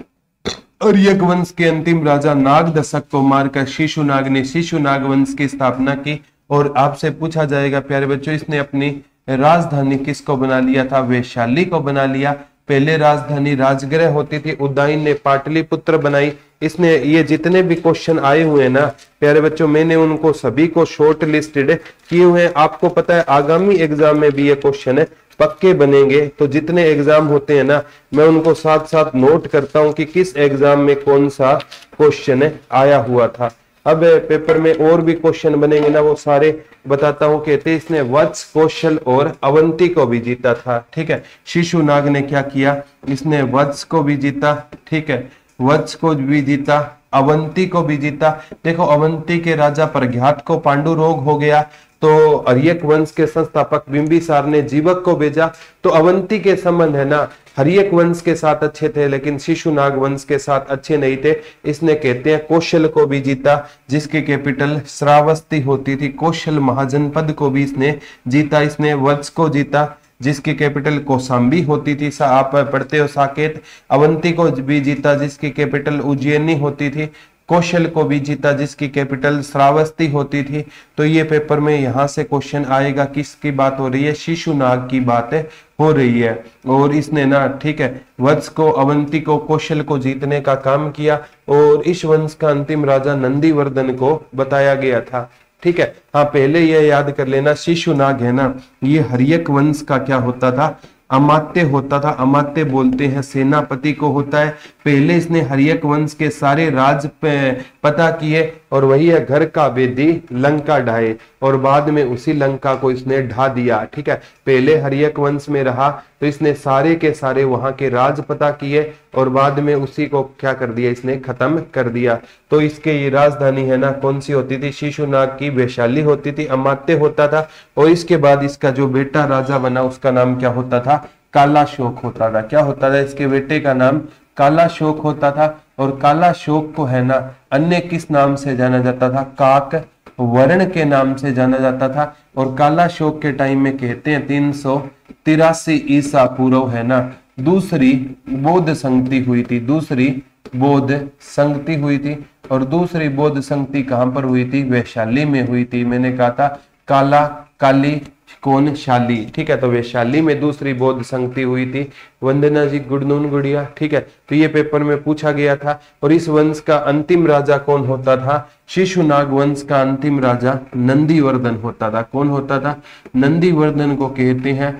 हर्यक वंश के अंतिम राजा नाग दशक को मारकर शिशुनाग ने शिशुनाग वंश की स्थापना की। और आपसे पूछा जाएगा प्यारे बच्चों, इसने अपनी राजधानी किसको बना लिया था, वैशाली को बना लिया। पहले राजधानी राजगृह होती थी, उदयन ने पाटलिपुत्र बनाई। इसने ये जितने भी क्वेश्चन आए हुए हैं ना प्यारे बच्चों, मैंने उनको सभी को शॉर्ट लिस्टेड किए हुए हैं। आपको पता है आगामी एग्जाम में भी ये क्वेश्चन है पक्के बनेंगे, तो जितने एग्जाम होते हैं ना मैं उनको साथ साथ नोट करता हूं कि किस एग्जाम में कौन सा क्वेश्चन आया हुआ था। अब पेपर में और भी क्वेश्चन बनेंगे ना, वो सारे बताता हूं। कहते इसने वत्स, कौशल और अवंती को भी जीता था, ठीक है। शिशुनाग ने क्या किया, इसने वत्स को भी जीता, ठीक है, वत्स को भी जीता, अवंती को भी जीता। देखो अवंती के राजा प्रज्ञात को पांडु रोग हो गया, तो हर्यक वंश के संस्थापक बिंबिसार ने जीवक को भेजा। तो अवंती के संबंध है ना हर्यक वंश के साथ अच्छे थे, लेकिन शिशुनाग वंश के साथ अच्छे नहीं थे। इसने कहते हैं कौशल को भी जीता, जिसकी कैपिटल श्रावस्ती होती थी। कौशल महाजनपद को भी इसने जीता। इसने वत्स को जीता, जिसकी कैपिटल कौशाम्बी होती थी। आप पढ़ते हो साकेत। अवंती को भी जीता, जिसकी कैपिटल उज्जैनी होती थी। कौशल को भी जीता, जिसकी कैपिटल श्रावस्ती होती थी। तो ये पेपर में यहाँ से क्वेश्चन आएगा, किसकी बात हो रही है, शिशुनाग की बात हो रही है। और इसने ना, ठीक है, वत्स को, अवंती को, कौशल को जीतने का काम किया। और इस वंश का अंतिम राजा नंदीवर्धन को बताया गया था, ठीक है। हाँ पहले ये याद कर लेना, शिशुनाग है ना, ये हर्यक वंश का क्या होता था, अमात्य होता था। अमात्य बोलते हैं सेनापति को होता है। पहले इसने हर्यक वंश के सारे राज पता किए, और वही है घर का वेदी लंका ढाए, और बाद में उसी लंका को इसने ढा दिया, ठीक है। पहले हर्यक वंश में रहा तो इसने सारे के सारे वहां के राज पता किए, और बाद में उसी को क्या कर दिया, इसने खत्म कर दिया। तो इसके ये राजधानी है ना कौन सी होती थी, शिशुनाग की वैशाली होती थी, अमात्य होता था। और इसके बाद इसका जो बेटा राजा बना उसका नाम क्या होता था, कालाशोक होता था। क्या होता था, इसके बेटे का नाम कालाशोक होता था। और कालाशोक को है ना अन्य किस नाम से जाना जाता था, काक वर्ण के नाम से जाना जाता था। और कालाशोक के टाइम में कहते हैं 383 ईसा पूर्व है ना दूसरी बौद्ध संगति हुई थी। दूसरी बौद्ध संगति हुई थी। और दूसरी बौद्ध संगति कहां पर हुई थी, वैशाली में हुई थी। मैंने कहा था काला काली कौन शाली, ठीक है। तो वैशाली में दूसरी बौद्ध संगति हुई थी। वंदना जी गुडनून गुड़िया, ठीक है। तो ये पेपर में पूछा गया था। और इस वंश का अंतिम राजा कौन होता था, शिशुनाग वंश का अंतिम राजा नंदीवर्धन होता था। कौन होता था, नंदीवर्धन को कहते हैं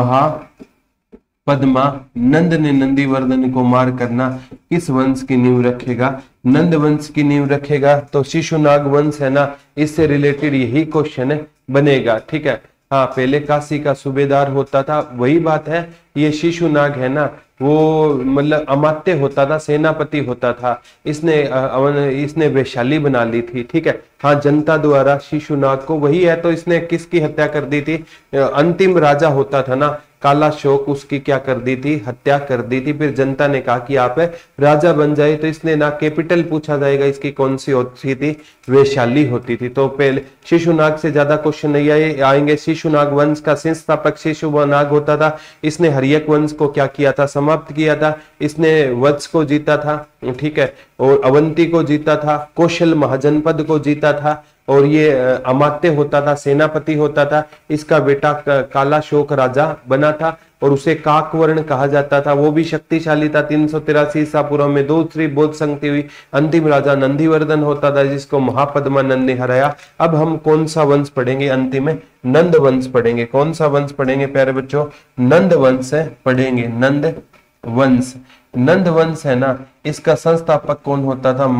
महापद्मा। नंद ने नंदीवर्धन को मार करना किस वंश की नींव रखेगा, नंद वंश की नींव रखेगा। तो शिशुनाग वंश है ना, इससे रिलेटेड यही क्वेश्चन बनेगा, ठीक है। हाँ पहले काशी का सूबेदार होता था, वही बात है। ये शिशुनाग है ना, वो मतलब अमात्य होता था, सेनापति होता था। इसने वैशाली बना ली थी, ठीक है। हाँ जनता द्वारा शिशुनाग को, वही है। तो इसने किसकी हत्या कर दी थी, अंतिम राजा होता था ना, काला शोक उसकी क्या कर दी थी, हत्या कर दी थी। फिर जनता ने कहा कि आप राजा बन जाए, तो इसने ना कैपिटल पूछा जाएगा इसकी कौन सी होती थी, वैशाली होती थी। तो पहले शिशुनाग से ज्यादा क्वेश्चन नहीं आएंगे। शिशुनाग वंश का संस्थापक शिशुनाग होता था। इसने हर्यक वंश को क्या किया था, समाप्त किया था। इसने वत्स को जीता था, ठीक है, और अवंती को जीता था, कौशल महाजनपद को जीता था, और ये अमात्य होता था, सेनापति होता था। इसका बेटा काला शोक राजा बना था और उसे काकवर्ण कहा जाता था, वो भी शक्तिशाली था। 383 ईसा पूर्व में दूसरी बौद्ध संगति हुई। अंतिम राजा नंदीवर्धन होता था जिसको महापद्मानंद ने हराया। अब हम कौन सा वंश पढ़ेंगे, अंतिम में नंद वंश पढ़ेंगे। कौन सा वंश पढ़ेंगे प्यारे बच्चों, नंद वंश पढ़ेंगे, नंद वंश। नंद वंश है ना, इसका संस्थापक कौन होता था,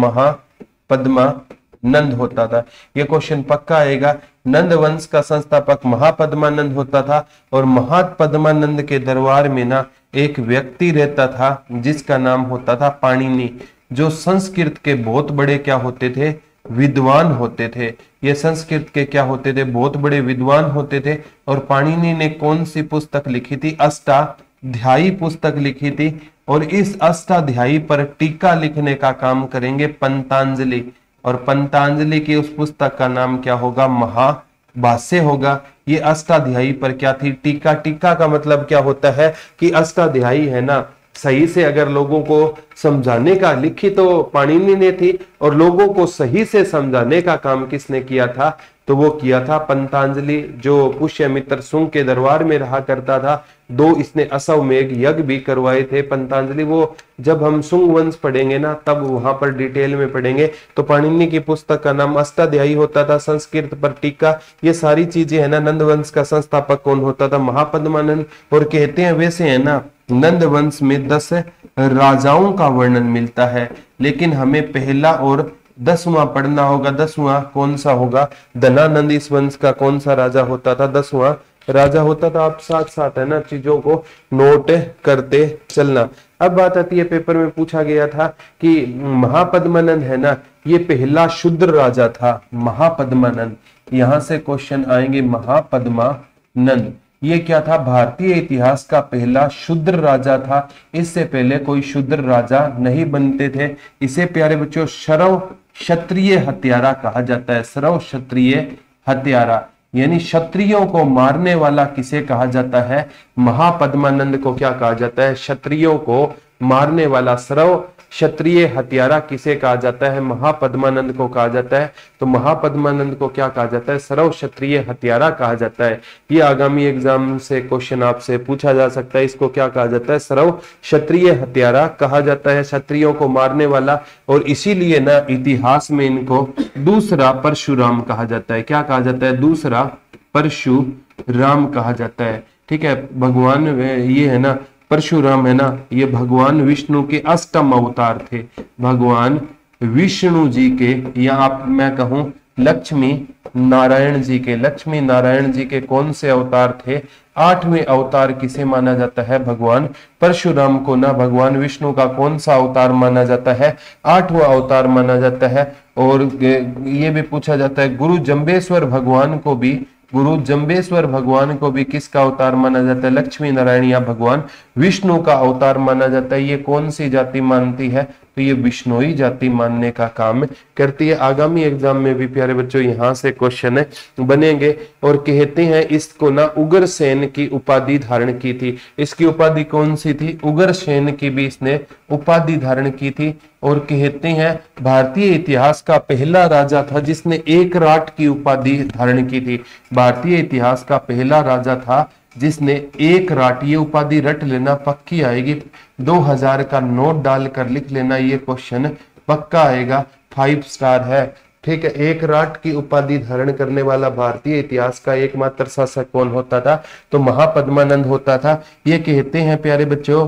महापद्मानंद होता था। यह क्वेश्चन पक्का आएगा। नंद वंश का संस्थापक महापद्मानंद होता था और महापद्मानंद के दरबार में ना एक व्यक्ति रहता था जिसका नाम होता था पाणिनि, जो संस्कृत के बहुत बड़े क्या होते थे, विद्वान होते थे। ये संस्कृत के क्या होते थे, बहुत बड़े विद्वान होते थे। और पाणिनि ने कौन सी पुस्तक लिखी थी, अष्टाध्यायी पुस्तक लिखी थी। और इस अष्टाध्यायी पर टीका लिखने का काम करेंगे पंतांजलि, और पंतांजलि की उस पुस्तक का नाम क्या होगा, महाभाष्य होगा। ये अष्टाध्यायी पर क्या थी, टीका। टीका का मतलब क्या होता है कि अष्टाध्यायी है ना, सही से अगर लोगों को समझाने का, लिखी तो पाणिनि ने थी, और लोगों को सही से समझाने का काम किसने किया था, तो वो किया था पंतांजलि, जो पुष्यमित्र शुंग के दरबार में रहा करता था। 2 इसने अश्वमेध यज्ञ भी करवाए थे पंतांजलि। वो जब हम शुंग वंश पढ़ेंगे ना तब वहां पर डिटेल में पढ़ेंगे। तो पाणिनि की पुस्तक का नाम अष्टाध्यायी होता था, संस्कृत पर टीका, ये सारी चीजें है ना। नंद वंश का संस्थापक कौन होता था, महापद्मानंद। और कहते हैं वैसे है ना, नंद वंश में 10 राजाओं का वर्णन मिलता है, लेकिन हमें पहला और 10वां पढ़ना होगा। 10वां कौन सा होगा, धनानंद इस वंश का कौन सा राजा होता था, 10वां राजा होता था। आप साथ साथ है ना चीजों को नोट करते चलना। अब बात आती है, पेपर में पूछा गया था कि महापद्मानंद है ना, ये पहला शूद्र राजा था, महापद्मानंद। यहां से क्वेश्चन आएंगे, महापद्मानंद ये क्या था, भारतीय इतिहास का पहला शूद्र राजा था। इससे पहले कोई शूद्र राजा नहीं बनते थे। इसे प्यारे बच्चों सर्व क्षत्रिय हत्यारा कहा जाता है, सर्व क्षत्रिय हत्यारा, यानी क्षत्रियों को मारने वाला किसे कहा जाता है, महापद्मानंद को क्या कहा जाता है, क्षत्रियों को मारने वाला सर्व क्षत्रिय हत्यारा किसे कहा जाता है, महापद्मानंद को कहा जाता है। तो महापद्मानंद को क्या कहा जाता है, सर्व क्षत्रिय हत्यारा कहा जाता है। ये आगामी एग्जाम से क्वेश्चन आपसे पूछा जा सकता है। इसको क्या कहा जाता है, सर्व क्षत्रिय हत्यारा कहा जाता है, क्षत्रियों को मारने वाला। और इसीलिए ना इतिहास में इनको दूसरा परशुराम कहा जाता है। क्या कहा जाता है, दूसरा परशुराम कहा जाता है। ठीक है, भगवान ये है ना, परशुराम है ना, ये भगवान विष्णु के अष्टम अवतार थे। भगवान विष्णु जी के, या आप मैं कहूं लक्ष्मी नारायण जी के, लक्ष्मी नारायण जी के कौन से अवतार थे, 8वें अवतार किसे माना जाता है, भगवान परशुराम को ना भगवान विष्णु का कौन सा अवतार माना जाता है, 8वां अवतार माना जाता है। और ये भी पूछा जाता है, गुरु जम्बेश्वर भगवान को भी, गुरु जम्बेश्वर भगवान को भी किसका अवतार माना जाता है, लक्ष्मी नारायण या भगवान विष्णु का अवतार माना जाता है। ये कौन सी जाति मानती है, तो ये विष्णुई जाति मानने का काम करती है। आगामी एग्जाम में भी प्यारे बच्चों यहाँ से क्वेश्चन बनेंगे। और कहते हैं इसको ना उग्रसेन की उपाधि धारण की थी। इसकी उपाधि कौन सी थी, उग्रसेन की भी इसने उपाधि धारण की थी। और कहते हैं भारतीय इतिहास का पहला राजा था जिसने एक राट की उपाधि धारण की थी। भारतीय इतिहास का पहला राजा था जिसने एक राट, ये उपाधि रट लेना, पक्की आएगी, 2000 का नोट डालकर लिख लेना, ये क्वेश्चन पक्का आएगा, 5 स्टार है। ठीक है, एक राट की उपाधि धारण करने वाला भारतीय इतिहास का एकमात्र शासक कौन होता था, तो महापद्मानंद होता था। ये कहते हैं प्यारे बच्चों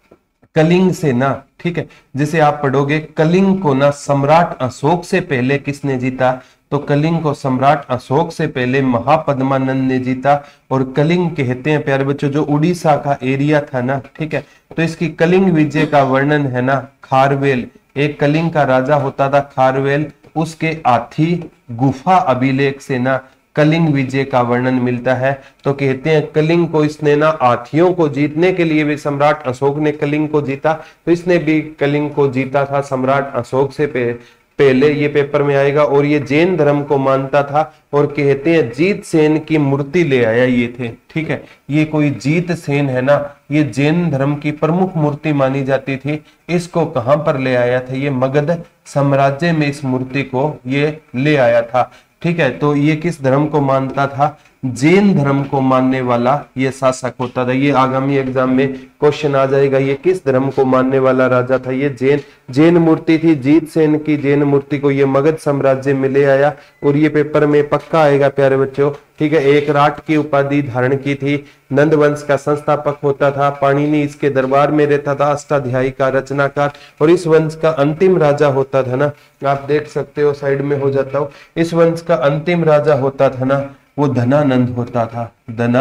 कलिंग से ना, ठीक है, जिसे आप पढ़ोगे, कलिंग को ना सम्राट अशोक से पहले किसने जीता, तो कलिंग को सम्राट अशोक से पहले महापद्मानंद ने जीता। और कलिंग कहते हैं प्यारे बच्चों जो उड़ीसा का एरिया था ना, ठीक है, तो इसकी कलिंग विजय का वर्णन है ना, खारवेल, एक कलिंग का राजा होता था खारवेल, उसके आथी गुफा अभिलेख से ना कलिंग विजय का वर्णन मिलता है। तो कहते हैं कलिंग को इसने ना हाथियों को जीतने के लिए भी सम्राट अशोक ने कलिंग को जीता, तो इसने भी कलिंग को जीता था सम्राट अशोक से पहले, ये पेपर में आएगा। और ये जैन धर्म को मानता था और कहते हैं जीत सेन की मूर्ति ले आया ये थे, ठीक है। ये कोई जीत सेन है ना, ये जैन धर्म की प्रमुख मूर्ति मानी जाती थी। इसको कहां पर ले आया था, ये मगध साम्राज्य में इस मूर्ति को ये ले आया था, ठीक है। तो ये किस धर्म को मानता था, जैन धर्म को मानने वाला ये शासक होता था। ये आगामी एग्जाम में क्वेश्चन आ जाएगा, ये किस धर्म को मानने वाला राजा था। ये जैन मूर्ति थी, जीत सेन की जैन मूर्ति को ये मगध साम्राज्य में ले आया और ये पेपर में पक्का आएगा प्यारे बच्चों, ठीक है। एक राट की उपाधि धारण की थी, नंद वंश का संस्थापक होता था, पाणिनि इसके दरबार में रहता था, अष्टाध्यायी का रचनाकार, और इस वंश का अंतिम राजा होता था ना, आप देख सकते हो साइड में हो जाता हूं, इस वंश का अंतिम राजा होता था ना, वो धनानंद होता था।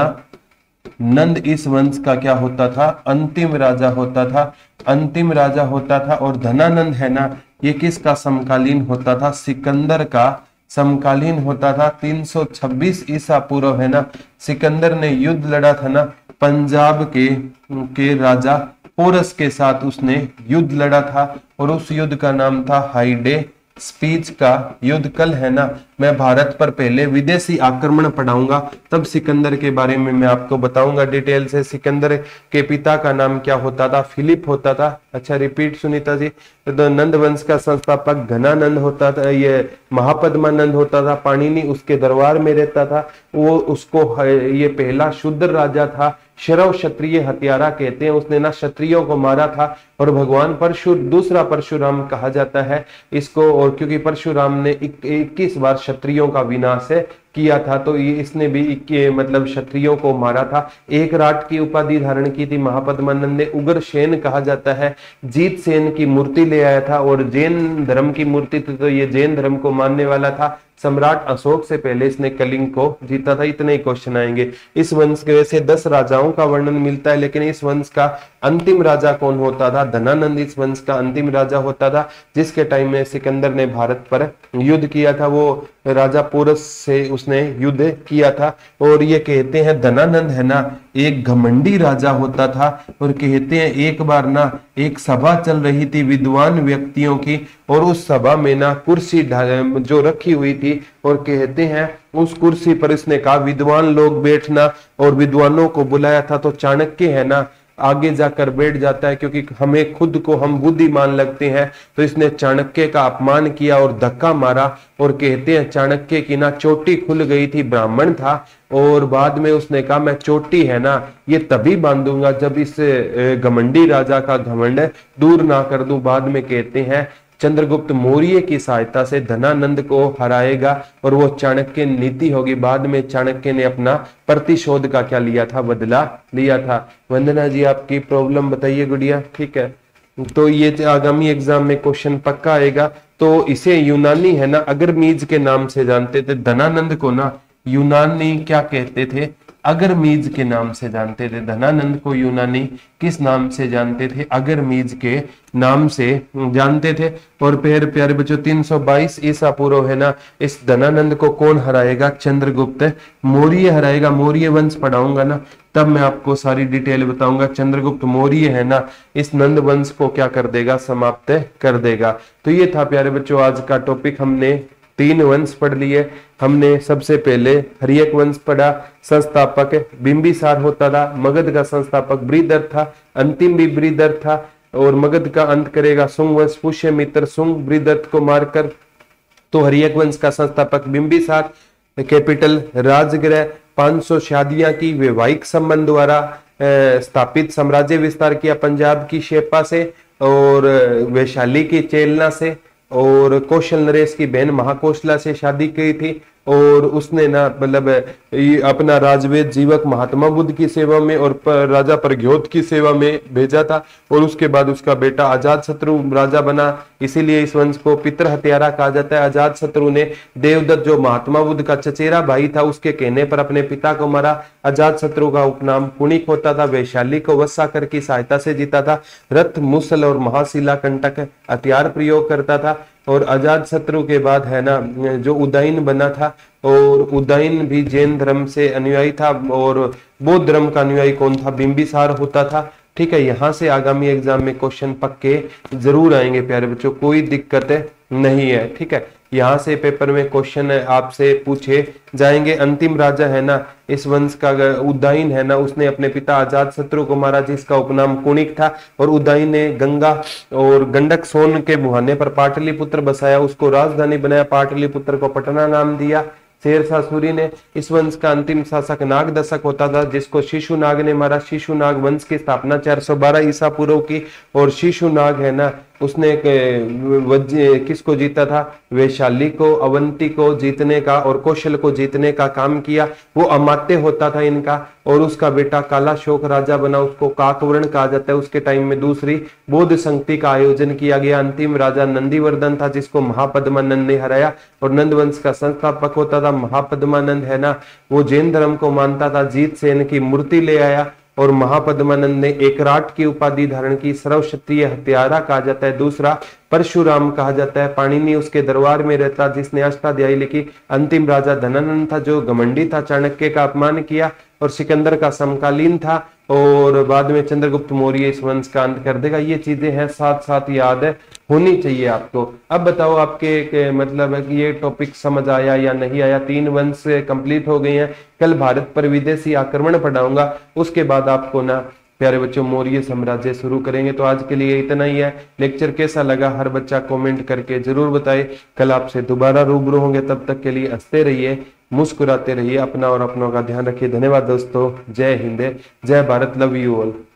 धनानंद इस वंश का क्या होता था, अंतिम राजा होता था, अंतिम राजा होता था। और धनानंद है ना, ये किसका समकालीन होता था, सिकंदर का समकालीन होता था। 326 ईसा पूर्व है ना, सिकंदर ने युद्ध लड़ा था ना पंजाब के राजा पोरस के साथ, उसने युद्ध लड़ा था और उस युद्ध का नाम था हाइडे स्पीच का युद्ध। कल है ना मैं भारत पर पहले विदेशी आक्रमण पढ़ाऊंगा, तब सिकंदर के बारे में मैं आपको बताऊंगा डिटेल से। सिकंदर के पिता का नाम क्या होता था, फिलिप होता था। अच्छा रिपीट सुनीता जी, तो नंद वंश का संस्थापक घनानंद होता था, ये महापद्मानंद होता था, पाणिनि उसके दरबार में रहता था, वो उसको ये पहला शूद्र राजा था, शरव क्षत्रिय हत्यारा कहते हैं, उसने ना क्षत्रियों को मारा था। और भगवान दूसरा परशुराम कहा जाता है इसको, और क्योंकि परशुराम ने 21 बार क्षत्रियों का विनाश किया था, तो ये इसने भी मतलब क्षत्रियों को मारा था। एक राट की उपाधि धारण की थी महापद्मानंद ने, उग्र सेन कहा जाता है, जीत सेन की मूर्ति ले आया था और जैन धर्म की मूर्ति थी, तो ये जैन धर्म को मानने वाला था। सम्राट अशोक से पहले इसने कलिंग को जीता था। इतने ही क्वेश्चन आएंगे। इस वंश के वैसे 10 राजाओं का वर्णन मिलता है, लेकिन इस वंश का अंतिम राजा कौन होता था, धनानंद इस वंश का अंतिम राजा होता था, जिसके टाइम में सिकंदर ने भारत पर युद्ध किया था, वो राजा पोरस से उसने युद्ध किया था। और ये कहते हैं धनानंद है ना एक घमंडी राजा होता था, और कहते हैं एक बार ना एक सभा चल रही थी विद्वान व्यक्तियों की, और उस सभा में ना कुर्सी जो रखी हुई थी, और कहते हैं उस कुर्सी पर इसने कहा विद्वान लोग बैठना, और विद्वानों को बुलाया था। तो चाणक्य है ना आगे जाकर बैठ जाता है, क्योंकि हमें खुद को हम बुद्धिमान लगते हैं, तो इसने चाणक्य का अपमान किया और धक्का मारा। और कहते हैं चाणक्य की ना चोटी खुल गई थी, ब्राह्मण था, और बाद में उसने कहा मैं चोटी है ना ये तभी बांधूंगा जब इस घमंडी राजा का घमंड दूर ना कर दूं। बाद में कहते हैं चंद्रगुप्त मौर्य की सहायता से धनानंद को हराएगा, और वो चाणक्य नीति होगी। बाद में चाणक्य ने अपना प्रतिशोध का क्या लिया था, बदला लिया था। वंदना जी आपकी प्रॉब्लम बताइए गुड़िया, ठीक है। तो ये आगामी एग्जाम में क्वेश्चन पक्का आएगा। तो इसे यूनानी है ना अगरमीज के नाम से जानते थे। धनानंद को ना यूनानी क्या कहते थे, अगरमीज के नाम से जानते थे। धनानंद को यूनानी किस नाम से जानते थे, अगरमीज के नाम से जानते थे। और प्यारे बच्चों 322 ईसा पूर्व है ना, इस धनानंद को कौन हराएगा, चंद्रगुप्त मौर्य हराएगा। मौर्य वंश पढ़ाऊंगा ना तब मैं आपको सारी डिटेल बताऊंगा। चंद्रगुप्त मौर्य है ना इस नंद वंश को क्या कर देगा, समाप्त कर देगा। तो ये था प्यारे बच्चों आज का टॉपिक। हमने 3 वंश पढ़ लिए। हमने सबसे पहले हर्यक वंश पढ़ा, संस्थापक बिंबिसार होता था, मगध का संस्थापक बृहदर्थ था, अंतिम भी बृहदर्थ था, और मगध का अंत करेगा सुंग वंश, पुष्यमित्र सुंग बृहदर्थ को मारकर। तो हर्यक वंश का संस्थापक बिंबिसार, कैपिटल राजगृह, 500 शादियां की वैवाहिक संबंध द्वारा स्थापित साम्राज्य विस्तार किया पंजाब की शेपा से और वैशाली की चेलना से, और कौशल नरेश की बहन महाकोशला से शादी की थी। और उसने ना मतलब अपना राजवेद जीवक महात्मा बुद्ध की सेवा में और राजा प्रग्योत की सेवा में भेजा था। और उसके बाद उसका बेटा अजातशत्रु राजा बना, इसीलिए इस वंश को पितृ हत्यारा कहा जाता है। अजातशत्रु ने देवदत्त जो महात्मा बुद्ध का चचेरा भाई था उसके कहने पर अपने पिता को मारा। अजातशत्रु का उपनाम पुणिक होता था। वैशाली को वत्साकर की सहायता से जीता था। रथ, मुसल और महाशिला कंटक हथियार प्रयोग करता था। और अजात शत्रु के बाद है ना जो उदयन बना था, और उदयन भी जैन धर्म से अनुयायी था, और बौद्ध धर्म का अनुयायी कौन था? बिंबिसार होता था। ठीक है, यहाँ से आगामी एग्जाम में क्वेश्चन पक्के जरूर आएंगे प्यारे बच्चों, कोई दिक्कत नहीं है। ठीक है, यहाँ से पेपर में क्वेश्चन आपसे पूछे जाएंगे। अंतिम राजा है ना इस वंश का उदयन है ना, उसने अपने पिता अजात शत्रु को मारा जिसका उपनाम कुणिक था, और उदयन ने गंगा और गंडक सोन के मुहाने पर पाटलिपुत्र बसाया, उसको राजधानी बनाया, पाटलिपुत्र को पटना नाम दिया। शेरशाह सूरी ने इस वंश का अंतिम शासक नाग दशक होता था जिसको शिशुनाग ने मारा। शिशुनाग वंश की स्थापना 412 ईसा पूर्व की, और शिशुनाग है ना उसने किसको जीता था? वैशाली को, अवंती को जीतने का और कौशल को जीतने का काम किया। वो अमात्य होता था इनका, और उसका बेटा काला शोक राजा बना, उसको काकवर्ण कहा जाता है। उसके टाइम में दूसरी बौद्ध संगति का आयोजन किया गया। अंतिम राजा नंदीवर्धन था जिसको महापद्मानंद ने हराया, और नंद वंश का संस्थापक होता था महापद्मानंद है ना, वो जैन धर्म को मानता था। जीत सेन की मूर्ति ले आया, और महापद्मानंद ने एकराट की उपाधि धारण की। सर्वक्षत्रिय हत्यारा कहा जाता है। दूसरा परशुराम कहा जाता है। पाणिनि उसके दरबार में रहता जिसने अष्टाध्यायी लिखी। अंतिम राजा धनानंद था जो घमंडी था, चाणक्य का अपमान किया और सिकंदर का समकालीन था, और बाद में चंद्रगुप्त मौर्य इस वंश का अंत कर देगा। ये चीजें हैं साथ साथ याद होनी चाहिए आपको। अब बताओ आपके मतलब है कि ये टॉपिक समझ आया या नहीं आया। 3 वंश कंप्लीट हो गए हैं। कल भारत पर विदेशी आक्रमण पढ़ाऊंगा, उसके बाद आपको ना प्यारे बच्चों मौर्य साम्राज्य शुरू करेंगे। तो आज के लिए इतना ही है। लेक्चर कैसा लगा हर बच्चा कमेंट करके जरूर बताए। कल आपसे दोबारा रूबरू होंगे, तब तक के लिए हंसते रहिए, मुस्कुराते रहिए, अपना और अपनों का ध्यान रखिए। धन्यवाद दोस्तों, जय हिंद, जय भारत, लव यू ऑल।